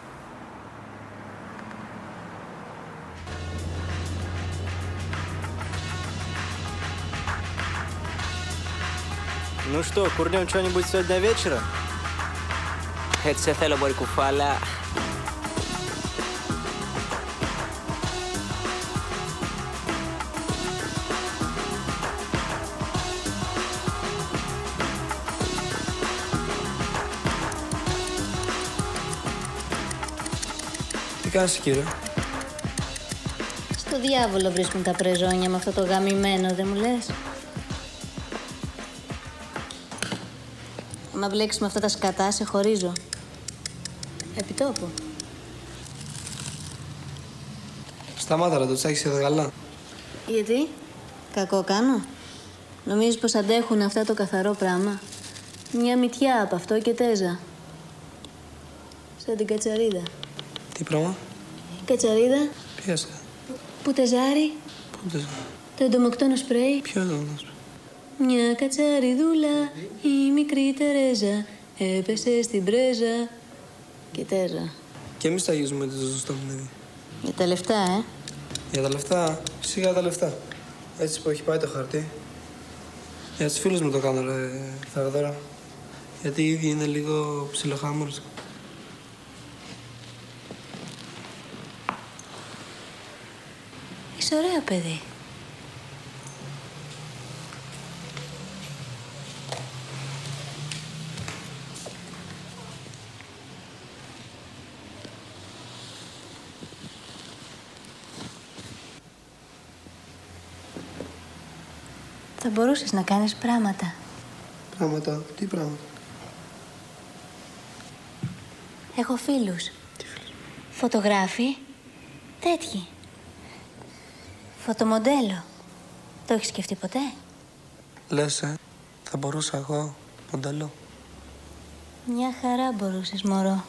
Speaker 14: Ну что, курнем что-нибудь сегодня вечером?
Speaker 19: Έτσι σε θέλω, μωρή κουφάλα.
Speaker 13: Τι κάνεις, κύριε?
Speaker 2: Στο διάβολο βρίσκουν τα πρεζόνια με αυτό το γαμημένο, δεν μου λες? Άμα μπλέξεις με αυτά τα σκατά, σε χωρίζω. Επιτόπου.
Speaker 13: Σταμάτα ρε, το τσάκι σε γαλά.
Speaker 2: Γιατί? Κακό κάνω? Νομίζεις πως αντέχουν αυτά το καθαρό πράγμα? Μια μυτιά από αυτό και τέζα. Σαν την κατσαρίδα.
Speaker 13: Τι πράγμα?
Speaker 2: Η κατσαρίδα.
Speaker 13: Πιάσε.
Speaker 2: Που τεζάρι.
Speaker 13: Πού τεζάρι?
Speaker 2: Το εντομοκτόνο σπρέι.
Speaker 13: Ποιο εντομοκτόνο σπρέι?
Speaker 2: Μια κατσαριδούλα, η μικρή Τερέζα, έπεσε στην πρέζα και τέζα.
Speaker 13: Και εμείς θα αγγίζουμε το σωστό πνεύμα.
Speaker 2: Για τα λεφτά, ε.
Speaker 13: Για τα λεφτά, σιγά τα λεφτά. Έτσι που έχει πάει το χαρτί. Για τους φίλους μου το κάνω, ρε Θεοδώρα. Γιατί οι ίδιοι είναι λίγο ψιλοχάμουρες.
Speaker 2: Είσαι ωραίο παιδί. Θα μπορούσες να κάνεις πράγματα.
Speaker 13: Πράγματα, τι πράγματα?
Speaker 2: Έχω φίλους.
Speaker 13: Τι φίλους?
Speaker 2: Φωτογράφοι. Τέτοιοι. Φωτομοντέλο. Το έχεις σκεφτεί ποτέ?
Speaker 13: Λες, ε, θα μπορούσα εγώ, μοντέλο.
Speaker 2: Μια χαρά μπορούσες, μωρό.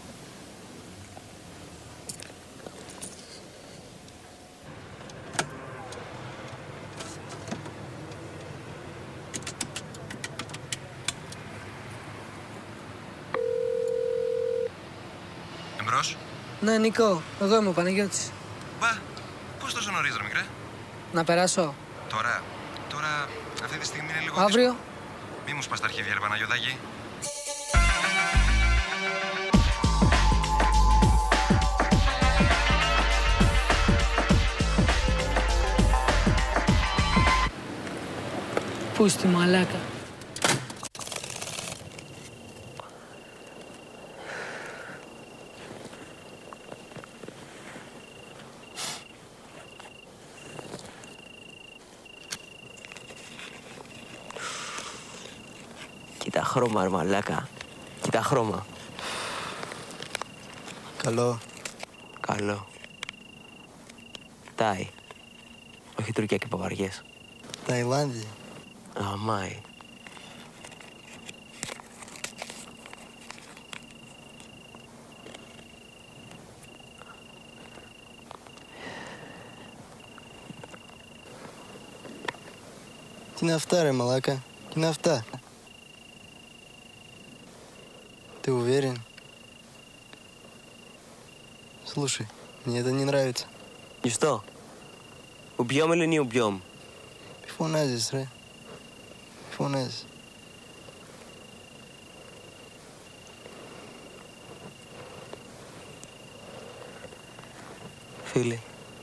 Speaker 12: Εμπρός.
Speaker 5: Ναι, Νίκο, εγώ είμαι ο Παναγιώτης.
Speaker 12: Μπα, πώς τόσο νωρίς, ρε μικρέ?
Speaker 5: Να περάσω.
Speaker 12: Τώρα, τώρα, αυτή τη στιγμή είναι λίγο
Speaker 5: Αύριο.
Speaker 12: δύσκολο. Μη μου σπάς τα αρχίδια, ρε Παναγιωτάκη.
Speaker 5: Πού στη μαλάκα.
Speaker 19: Κοίτα χρώμα, ρε μαλάκα. Κοίτα χρώμα.
Speaker 14: Καλό.
Speaker 19: Καλό. Τάι. Όχι Τουρκία και παπαριές.
Speaker 14: Ταϊλάνδη.
Speaker 19: Αμάι.
Speaker 14: Τι είναι αυτά, ρε μαλάκα? Τι είναι αυτά? Ты уверен? Слушай, мне это не нравится.
Speaker 19: И что? Убьем или не убьем?
Speaker 14: Фоназис, ρε. Φωνάζεις.
Speaker 19: Φίλοι.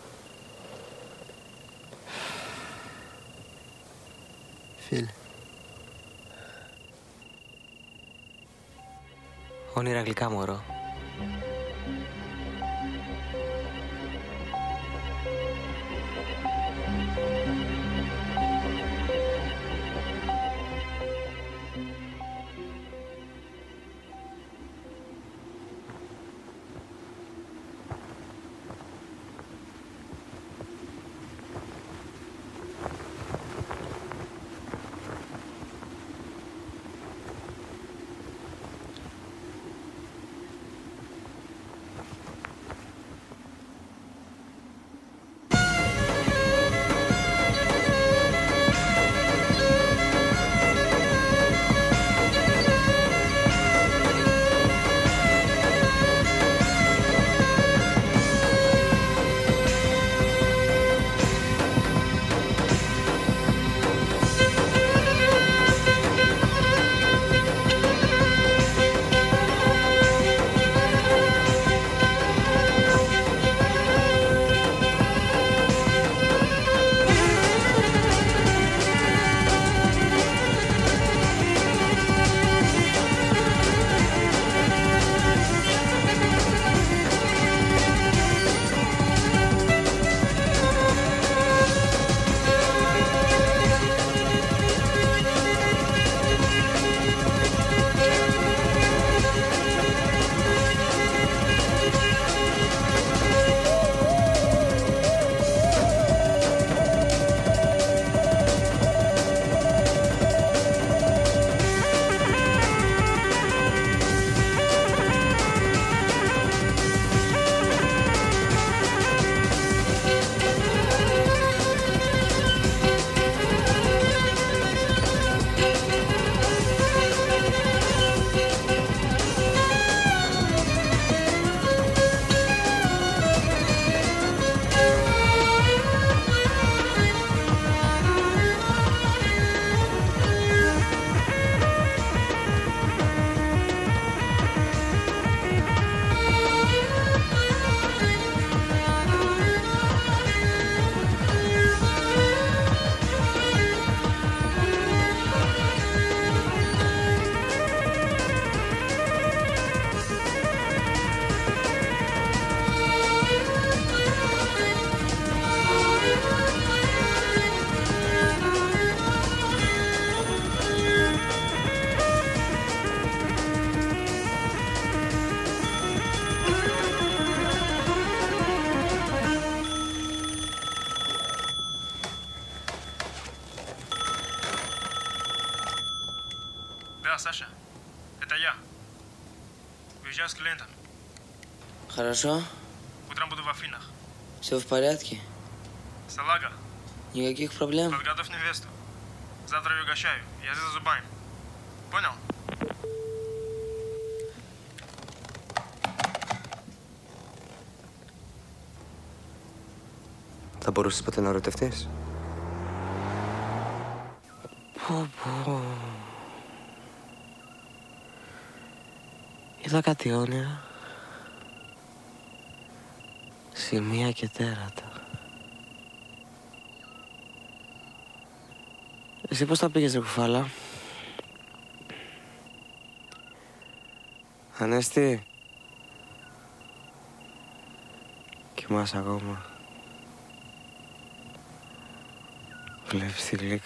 Speaker 14: Φίλοι.
Speaker 19: Όνειρα γλυκά, μωρό.
Speaker 9: Саша. Это я. Уезжаю с клиентом.
Speaker 5: Хорошо.
Speaker 9: Утром буду в Афинах.
Speaker 5: Все в порядке?
Speaker 9: Салага.
Speaker 5: Никаких проблем?
Speaker 9: Подготовь невесту. Завтра ее угощаю. Я за зубами. Понял?
Speaker 3: Θα μπορούσες ποτέ να ερωτευτείς?
Speaker 19: Πω, πω. Είδα κάτι όνειρα. Σημεία και τέρατα. Εσύ πώς τα πήγες, ρε κουφάλα? Ανέστη. Κοιμάσαι ακόμα. Βλέπεις τη γλύκα.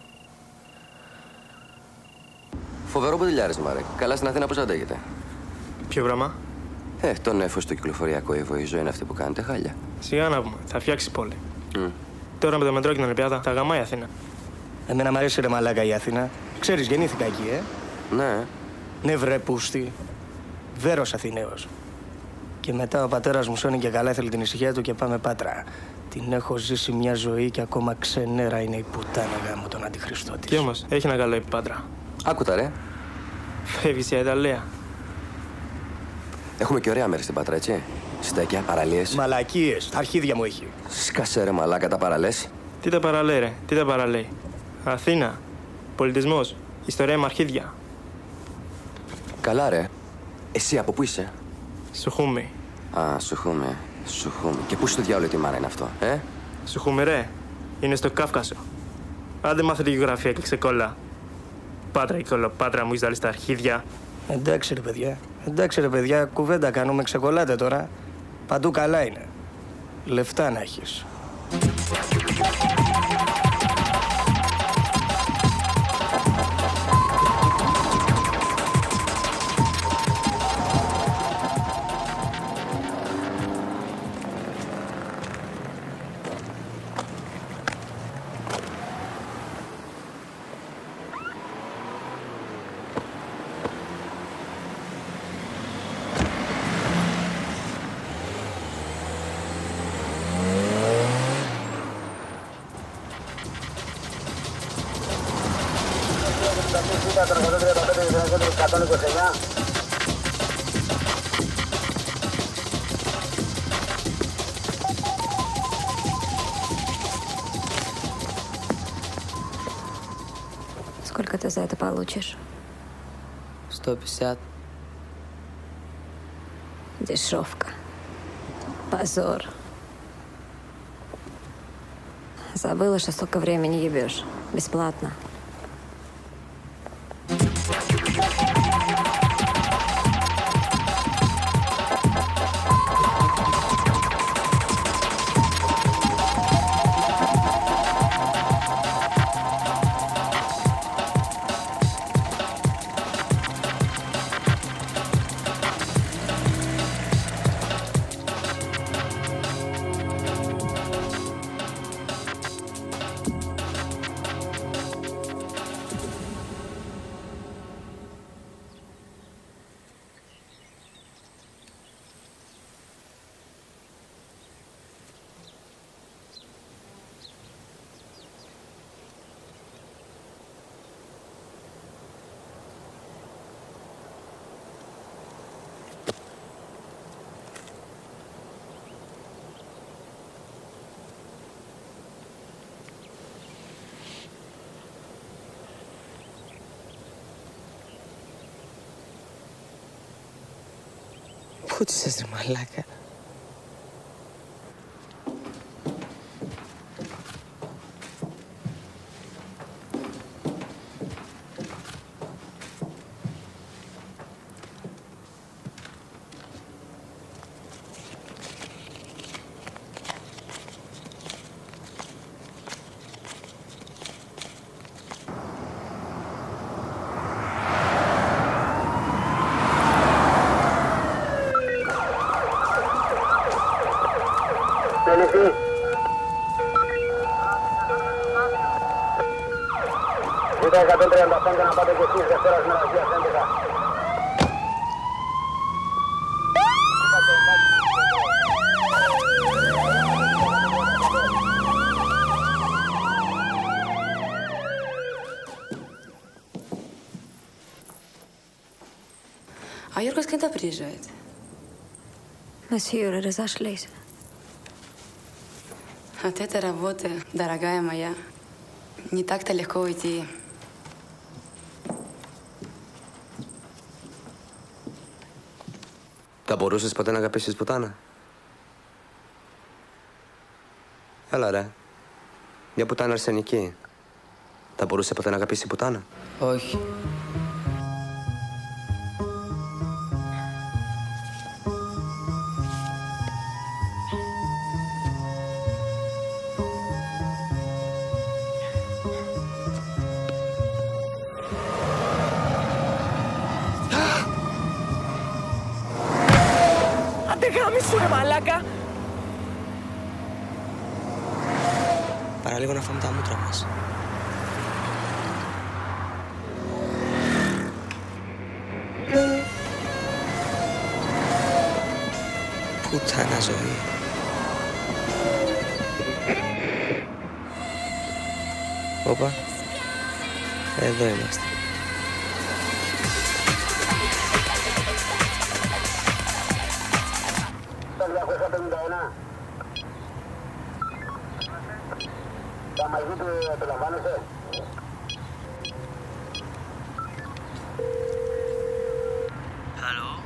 Speaker 20: Φοβερό μποτιλιάρης, Μάρεκ. Καλά στην Αθήνα πώς αντέχετε?
Speaker 9: Ποιο πράγμα?
Speaker 20: Ε, το νέφος στο κυκλοφοριακό η ζωή είναι αυτή που κάνετε, χάλια.
Speaker 9: Σιγά να πούμε, θα φτιάξει πόλη.
Speaker 20: Mm.
Speaker 9: Τώρα με το μετρό και την Ολυμπιάδα θα γαμάει η Αθήνα.
Speaker 14: Εμένα μ' αρέσει ρε μαλάκα η Αθήνα. Ξέρεις, γεννήθηκα εκεί, ε.
Speaker 20: Ναι.
Speaker 14: Ναι βρε πούστη. Βέρος Αθηναίος. Και μετά ο πατέρας μου σώνει και καλά ήθελε την ησυχία του και πάμε Πάτρα. Την έχω ζήσει μια ζωή και ακόμα ξενέρα είναι η πουτάνα γάμο τον αντιχριστό της.
Speaker 9: Κι όμως, έχει ένα καλό η Πάτρα.
Speaker 20: Άκουτα ρε.
Speaker 9: Φεύγεις για Ιταλία.
Speaker 20: Έχουμε και ωραία μέρη στην Πάτρα, έτσι. Στέκια, παραλίες.
Speaker 14: Μαλακίες, τα αρχίδια μου έχει.
Speaker 20: Σκάσε ρε μαλάκα, τα παραλές.
Speaker 9: Τι τα παραλέει ρε, τι τα παραλέει. Αθήνα, πολιτισμός, ιστορία με αρχίδια.
Speaker 20: Καλά ρε. Εσύ από πού είσαι?
Speaker 9: Σουχούμι.
Speaker 20: Α, Σουχούμι. Σουχούμι. Και πού στο διάολο τι μάνα είναι αυτό, ε?
Speaker 9: Σουχούμι ρε. Είναι στο Κάφκασο. Άντε μάθετε γεωγραφία και ξεκόλλα. Πάτρα η κολοπάτρα μου εισδάλει στα αρχίδια.
Speaker 14: Εντάξει ρε παιδιά. Εντάξει ρε παιδιά, κουβέντα κάνουμε, ξεκολλάτε τώρα. Παντού καλά είναι. Λεφτά να έχεις.
Speaker 1: Сколько ты за это получишь?
Speaker 5: сто пятьдесят.
Speaker 1: Дешевка. Позор. Забыла, что столько времени ебешь. Бесплатно.
Speaker 19: Πού τις θες, ρε μαλάκα?
Speaker 15: Ζήτα επτά εκατόν τριάντα πέντε να πάτε και εσείς Δευτέρας Μεραγίας έντεκα.
Speaker 7: А Юрка когда приезжает?
Speaker 2: Насьюра, разошлись.
Speaker 7: От этой работы, дорогая моя, не так-то легко уйти.
Speaker 3: Θα μπορούσες ποτέ να αγαπήσεις πουτάνα? Έλα ρε. Μια πουτάνα αρσενική. Θα μπορούσε ποτέ να αγαπήσει πουτάνα?
Speaker 5: Όχι.
Speaker 4: Γάμισου ρε μαλάκα!
Speaker 19: Παραλίγο να φάμε τα μούτρα μας. Πουτάνα ζωή. Όπα. Εδώ είμαστε.
Speaker 15: Τα μαζί του επιλαμβάνεσαι.
Speaker 2: Αλλο.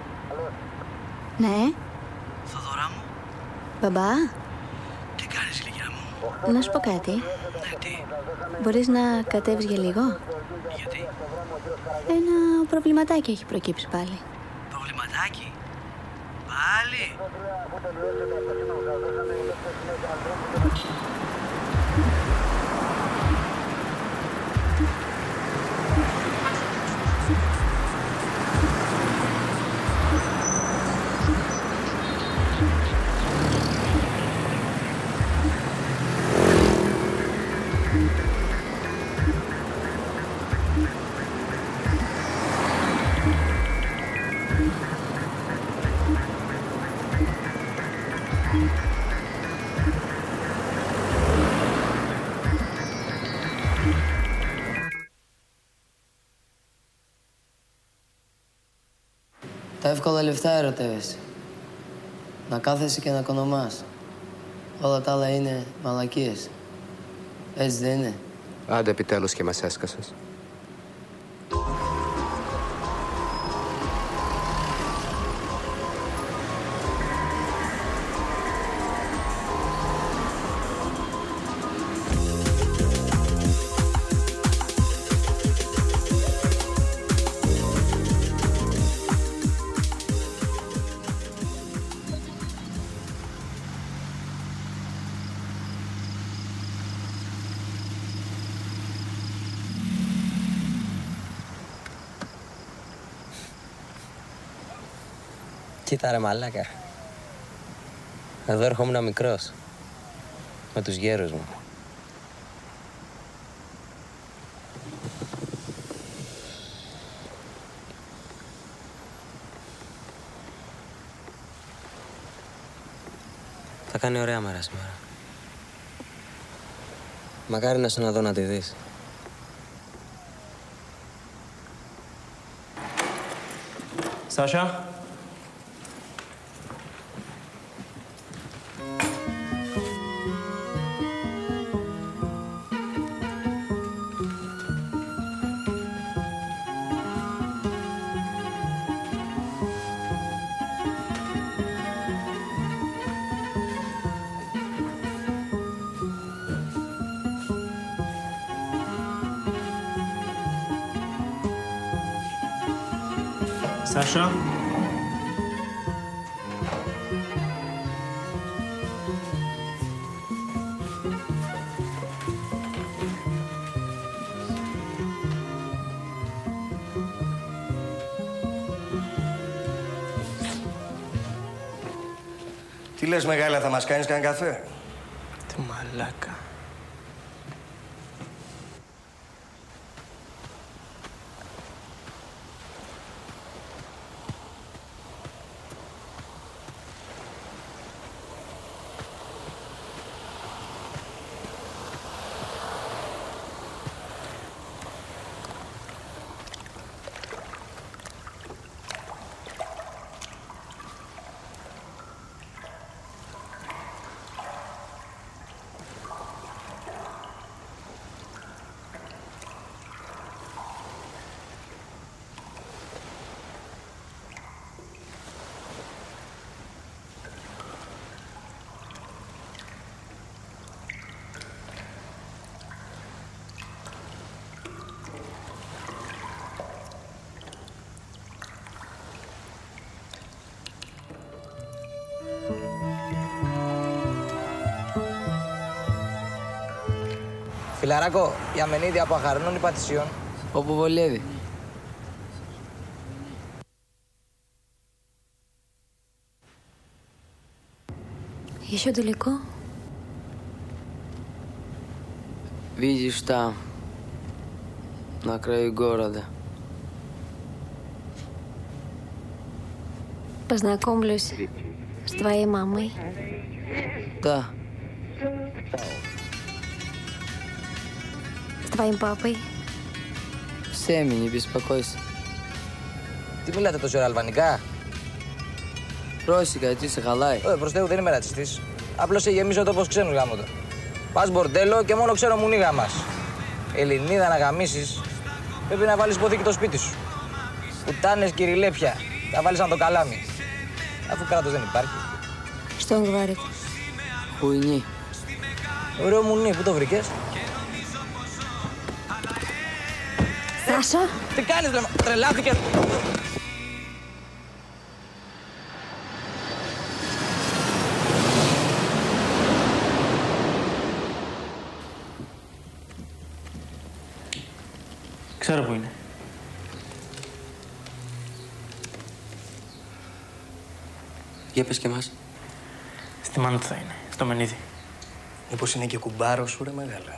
Speaker 2: Ναι.
Speaker 10: Θοδωρά μου.
Speaker 2: Μπαμπά.
Speaker 10: Τι κάνεις, ηλικιά μου?
Speaker 2: Να σου πω κάτι.
Speaker 10: Ναι, τι?
Speaker 2: Μπορείς να κατέβεις για λίγο?
Speaker 10: Γιατί?
Speaker 2: Ένα προβληματάκι έχει προκύψει πάλι.
Speaker 10: Προβληματάκι? Πάλι?
Speaker 5: Τα εύκολα λεφτά ερωτεύεσαι. Να κάθεσαι και να οικονομάς. Όλα τα άλλα είναι μαλακίες. Έτσι δεν είναι?
Speaker 3: Άντε επιτέλους και μας έσκασες.
Speaker 19: Κοίτα ρε μαλάκα. Εδώ ερχόμουν μικρός. Με τους γέρους μου. Θα κάνει ωραία μέρα σήμερα. Μακάρι να σου να δω να τη δεις.
Speaker 9: Σάσα. Σάσα.
Speaker 14: Τι λες μεγάλα, θα μας κάνεις κανένα καφέ?
Speaker 9: Τι μαλάκα.
Speaker 21: Φιλαράκο, η αμενίδη από αχαρνών υπατησιών.
Speaker 5: Όπου βολεύει.
Speaker 2: Еще далеко?
Speaker 5: Видишь там, на краю города.
Speaker 2: Познакомлюсь с твоей мамой.
Speaker 5: Да.
Speaker 2: С твоим папой.
Speaker 5: Всеми, не беспокойся.
Speaker 21: Τι μιλάτε τόση ώρα αλβανικά?
Speaker 5: Ρώσικα, τι σε χαλάει.
Speaker 21: Ε, προς Θεού δεν είμαι ρατσιστής. Απλώς σε γεμίζω τόπος ξένους γάμοτα. Πας μπορντέλο και μόνο ξέρω μουνί γαμάς. Ελληνίδα να γαμίσεις, πρέπει να βάλεις ποδίκι το σπίτι σου. Πουτάνες κυριλέπια, θα βάλεις σαν το καλάμι. Αφού κράτος δεν υπάρχει.
Speaker 2: Что он говорит?
Speaker 5: Хуйни.
Speaker 21: Ωραίο μουνί, πού το βρήκες?
Speaker 2: Σάσα!
Speaker 21: Τι κάνεις, λέμε, τρελάθηκες.
Speaker 9: Ξέρω που είναι.
Speaker 20: Για πες και εμάς.
Speaker 9: Στη μάνα του θα είναι, στο Μενίδη. Μήπως είναι και κουμπάρος σου, ρε μεγάλα.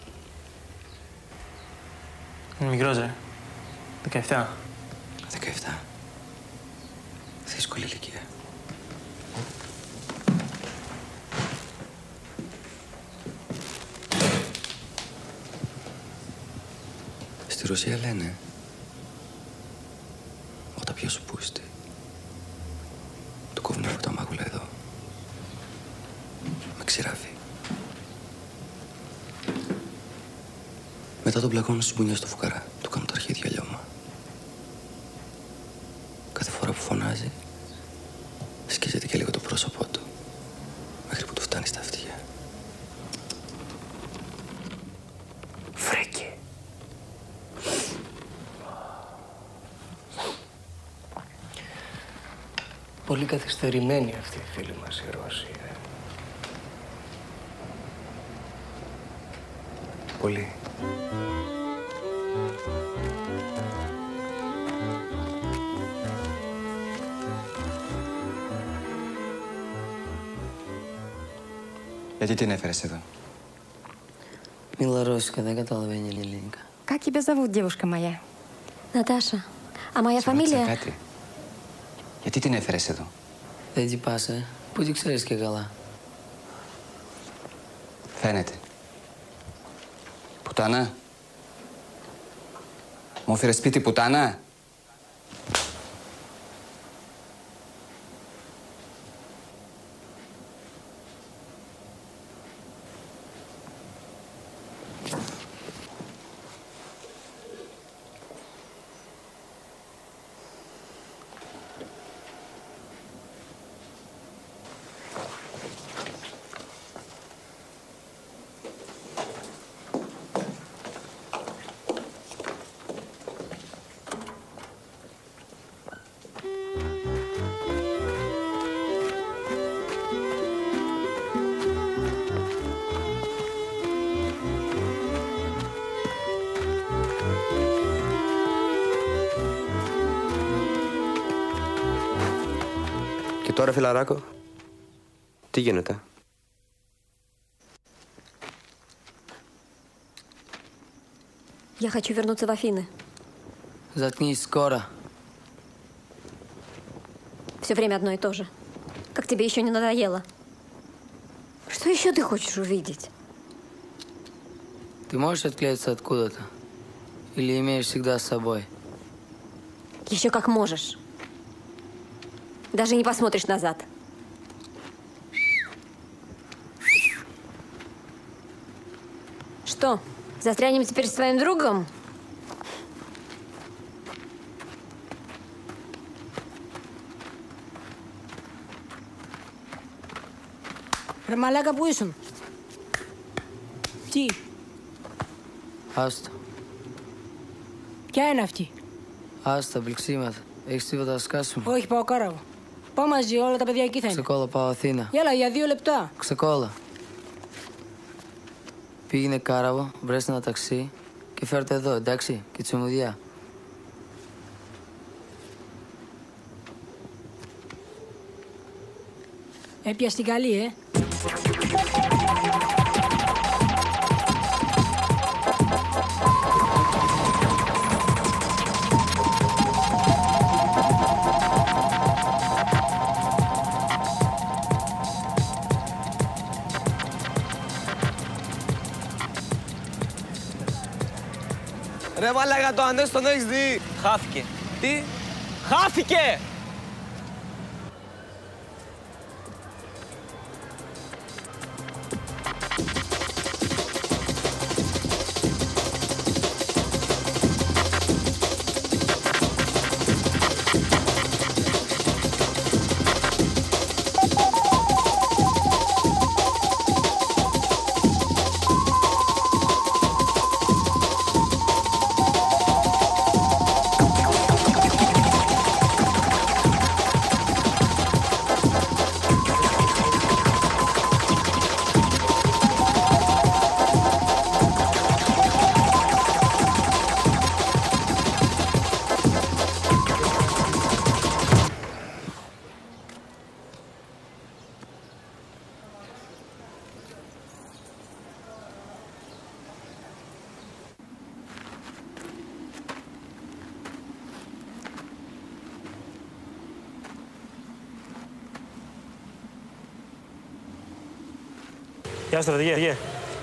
Speaker 9: Είναι μικρός, ρε. δεκαεπτά.
Speaker 20: δεκαεπτά. Δύσκολη ηλικία. Στη Ρωσία λένε όταν πιω σου πούστη του κόβουν από τα μάγουλα εδώ με ξηράφι. Μετά τον πλακώνουν στη μπουνιά στο φουκαρά, του κάνουν τα αρχίδια λιώμα. Κάθε φορά που φωνάζει σκίζεται και λίγο το πρόσωπό του μέχρι που του φτάνει στα αυτιά.
Speaker 9: Φρέκε. Πολύ καθυστερημένη αυτή η φίλη μας η Ρώση. Ε. Πολύ.
Speaker 20: Γιατί την έφερες εδώ?
Speaker 5: Μίλα ρώσικα, δεν καταλαβαίνει ελληνικά.
Speaker 1: Как тебя зовут, девушка моя?
Speaker 2: Наташа. А моя фамилия?
Speaker 20: Κάτι. Γιατί την έφερες εδώ?
Speaker 5: Δεν τι πας, ε. Πού τι ξέρεις και καλά.
Speaker 20: Φαίνεται. Πουτάνα. Μου έφερες σπίτι πουτάνα.
Speaker 3: Και τώρα, φιλαράκο, τι γίνεται?
Speaker 2: Я хочу вернуться в Афины.
Speaker 5: Заткнись скоро.
Speaker 2: Все время одно и то же. Как тебе еще не надоело? Что еще ты хочешь увидеть?
Speaker 5: Ты можешь отклеиться откуда-то? Или имеешь всегда с собой?
Speaker 2: Еще как можешь. Даже не посмотришь назад. Что, застрянем теперь с твоим другом?
Speaker 4: Ρε μαλάκα, πού ήσουν? Τι?
Speaker 5: Άστα.
Speaker 4: Ποια είναι αυτή?
Speaker 5: Άστα, μπλεξίματα. Έχεις τίποτα να σκάσουμε?
Speaker 4: Όχι, πάω Κάραβο. Πάω μαζί, όλα τα παιδιά εκεί θα είναι.
Speaker 5: Ξεκόλα, πάω Αθήνα.
Speaker 4: Έλα, για δύο λεπτά.
Speaker 5: Ξεκόλα. Πήγαινε Κάραβο, βρέστε ένα ταξί και φέρτε εδώ, εντάξει, και τσιμουδιά.
Speaker 4: Έπιασε την καλή, ε.
Speaker 11: Ρε μαλάκα, το Ανές τον έχεις δει.
Speaker 21: Χάθηκε.
Speaker 11: Τι?
Speaker 21: Χάθηκε!
Speaker 9: Γεια σου, στρατηγέ.
Speaker 4: Ε.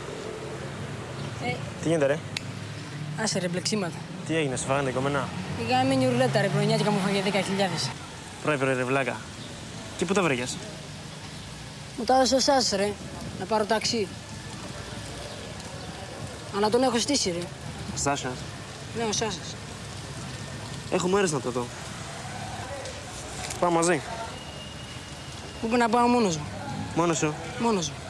Speaker 9: Τι γίνεται, ρε?
Speaker 4: Άσε ρε, μπλεξίματα.
Speaker 9: Τι έγινε, σε φάγανε κομμένα?
Speaker 4: Η γάμενη ρουλέτα, ρε, προνιάτικα μου φάγε δέκα χιλιάδες.
Speaker 9: Πρέπει, ρε, ρε, βλάκα. Και πού τα βρήκες?
Speaker 4: Μου τα έδωσε εσάς, ρε, να πάρω ταξί. Αλλά τον έχω στήσει, ρε.
Speaker 9: Σάσα.
Speaker 4: Ναι, ο Σάσας.
Speaker 9: Έχω μέρες να το δω. Πάμε μαζί.
Speaker 4: Πού πρέπει να πάω μόνος μου.
Speaker 9: Μόνος σου?
Speaker 4: Μόνος μου.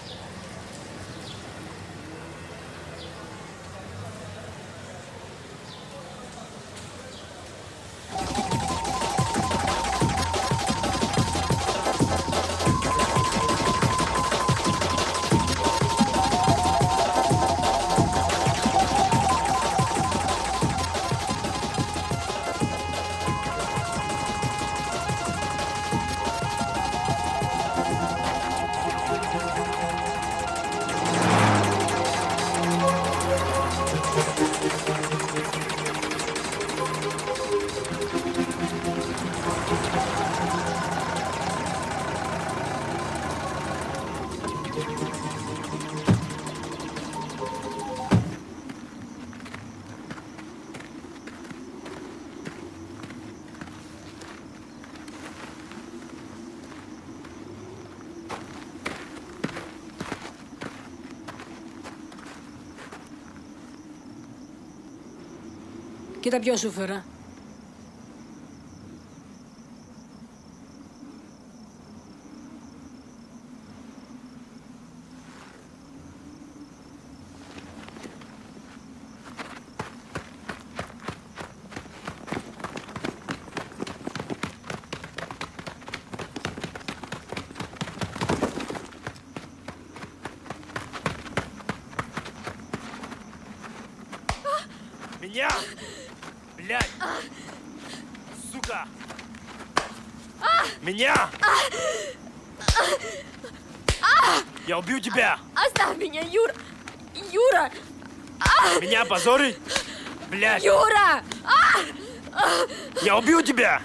Speaker 4: Κοίτα ποιον σου φέρα.
Speaker 9: Меня! Блядь! Сука! Меня! Я убью тебя!
Speaker 6: Оставь меня, Юра! Юра!
Speaker 9: Меня позорить? Блядь!
Speaker 6: Юра!
Speaker 9: Я убью тебя!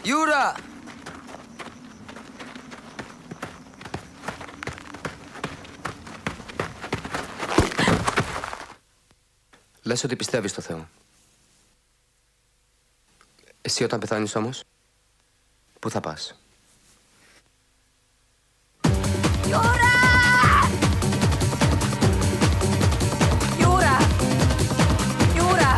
Speaker 5: Γιούρα!
Speaker 3: Λες ότι πιστεύεις στο Θεό. Εσύ όταν πεθάνεις όμως, πού θα πας?
Speaker 6: Γιούρα! Γιούρα! Γιούρα!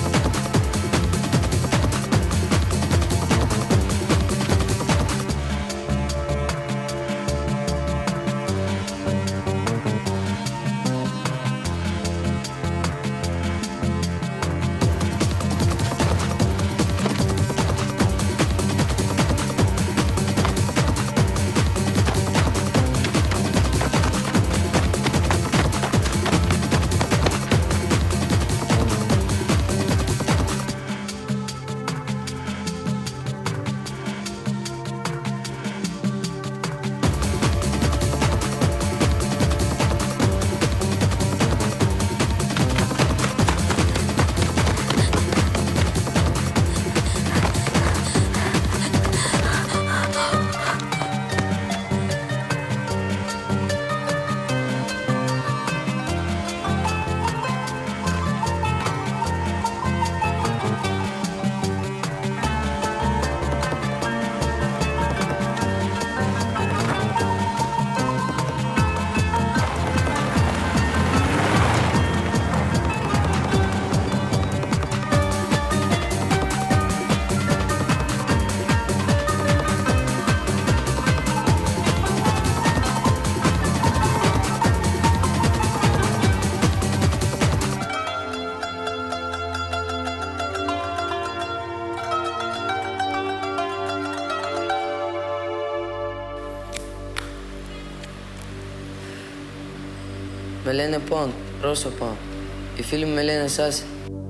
Speaker 5: Με λένε Ποντ, πρόσωπο. Οι φίλοι μου με λένε Σάση.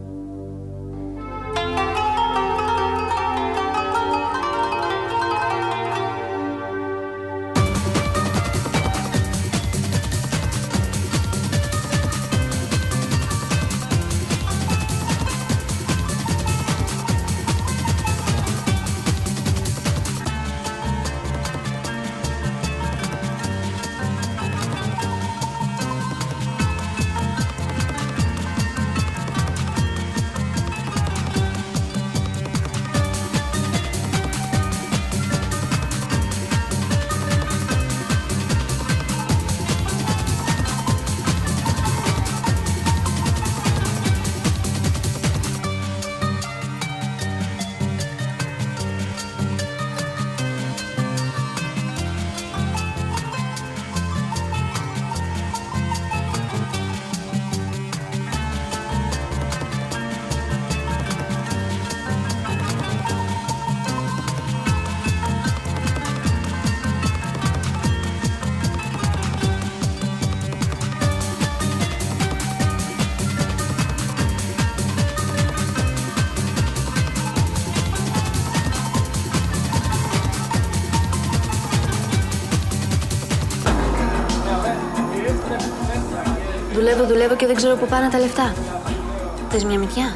Speaker 2: Δουλεύω, δουλεύω και δεν ξέρω πού πάνε τα λεφτά. Θες μια μυτιά?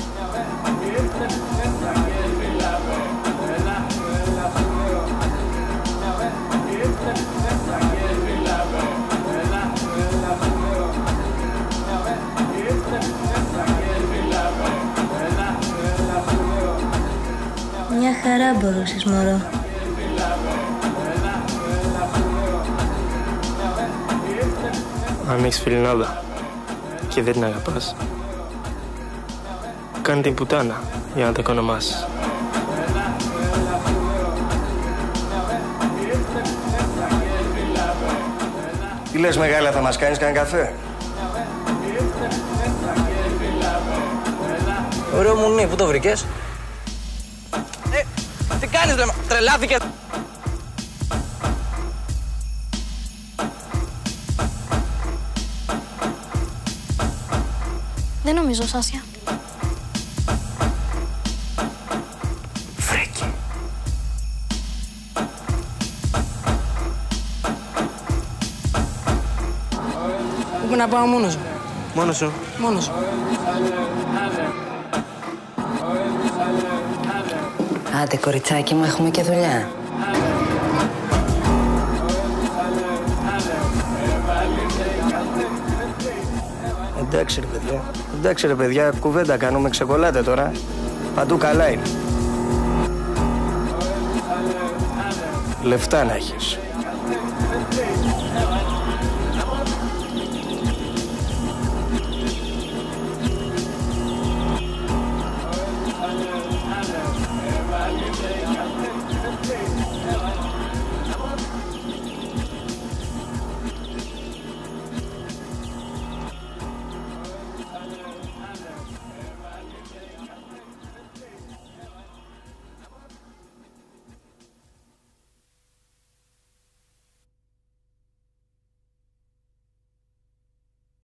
Speaker 2: Μια χαρά μπορούσες, μωρό.
Speaker 9: Αν έχεις φιλινάδα και δεν την αγαπάς, κάνε την πουτάνα για να τα οικονομάσεις.
Speaker 14: Τι λες, μεγάλα, θα μας κάνεις κανένα καφέ?
Speaker 21: Ωραίο μουνί, πού το βρήκες? Ε, τι κάνεις, ρε, τρελάθηκες?
Speaker 8: Δεν νομίζω, Σάσια.
Speaker 9: Φρέκι.
Speaker 4: Πού να πάω μόνος μου.
Speaker 9: Μόνος σου.
Speaker 4: Μόνος σου.
Speaker 10: Άντε, κοριτσάκι μου, έχουμε και δουλειά.
Speaker 14: Εντάξει ρε παιδιά, εντάξει ρε παιδιά, κουβέντα κάνουμε, ξεκολλάτε τώρα. Παντού καλά είναι. Λεφτά να έχεις.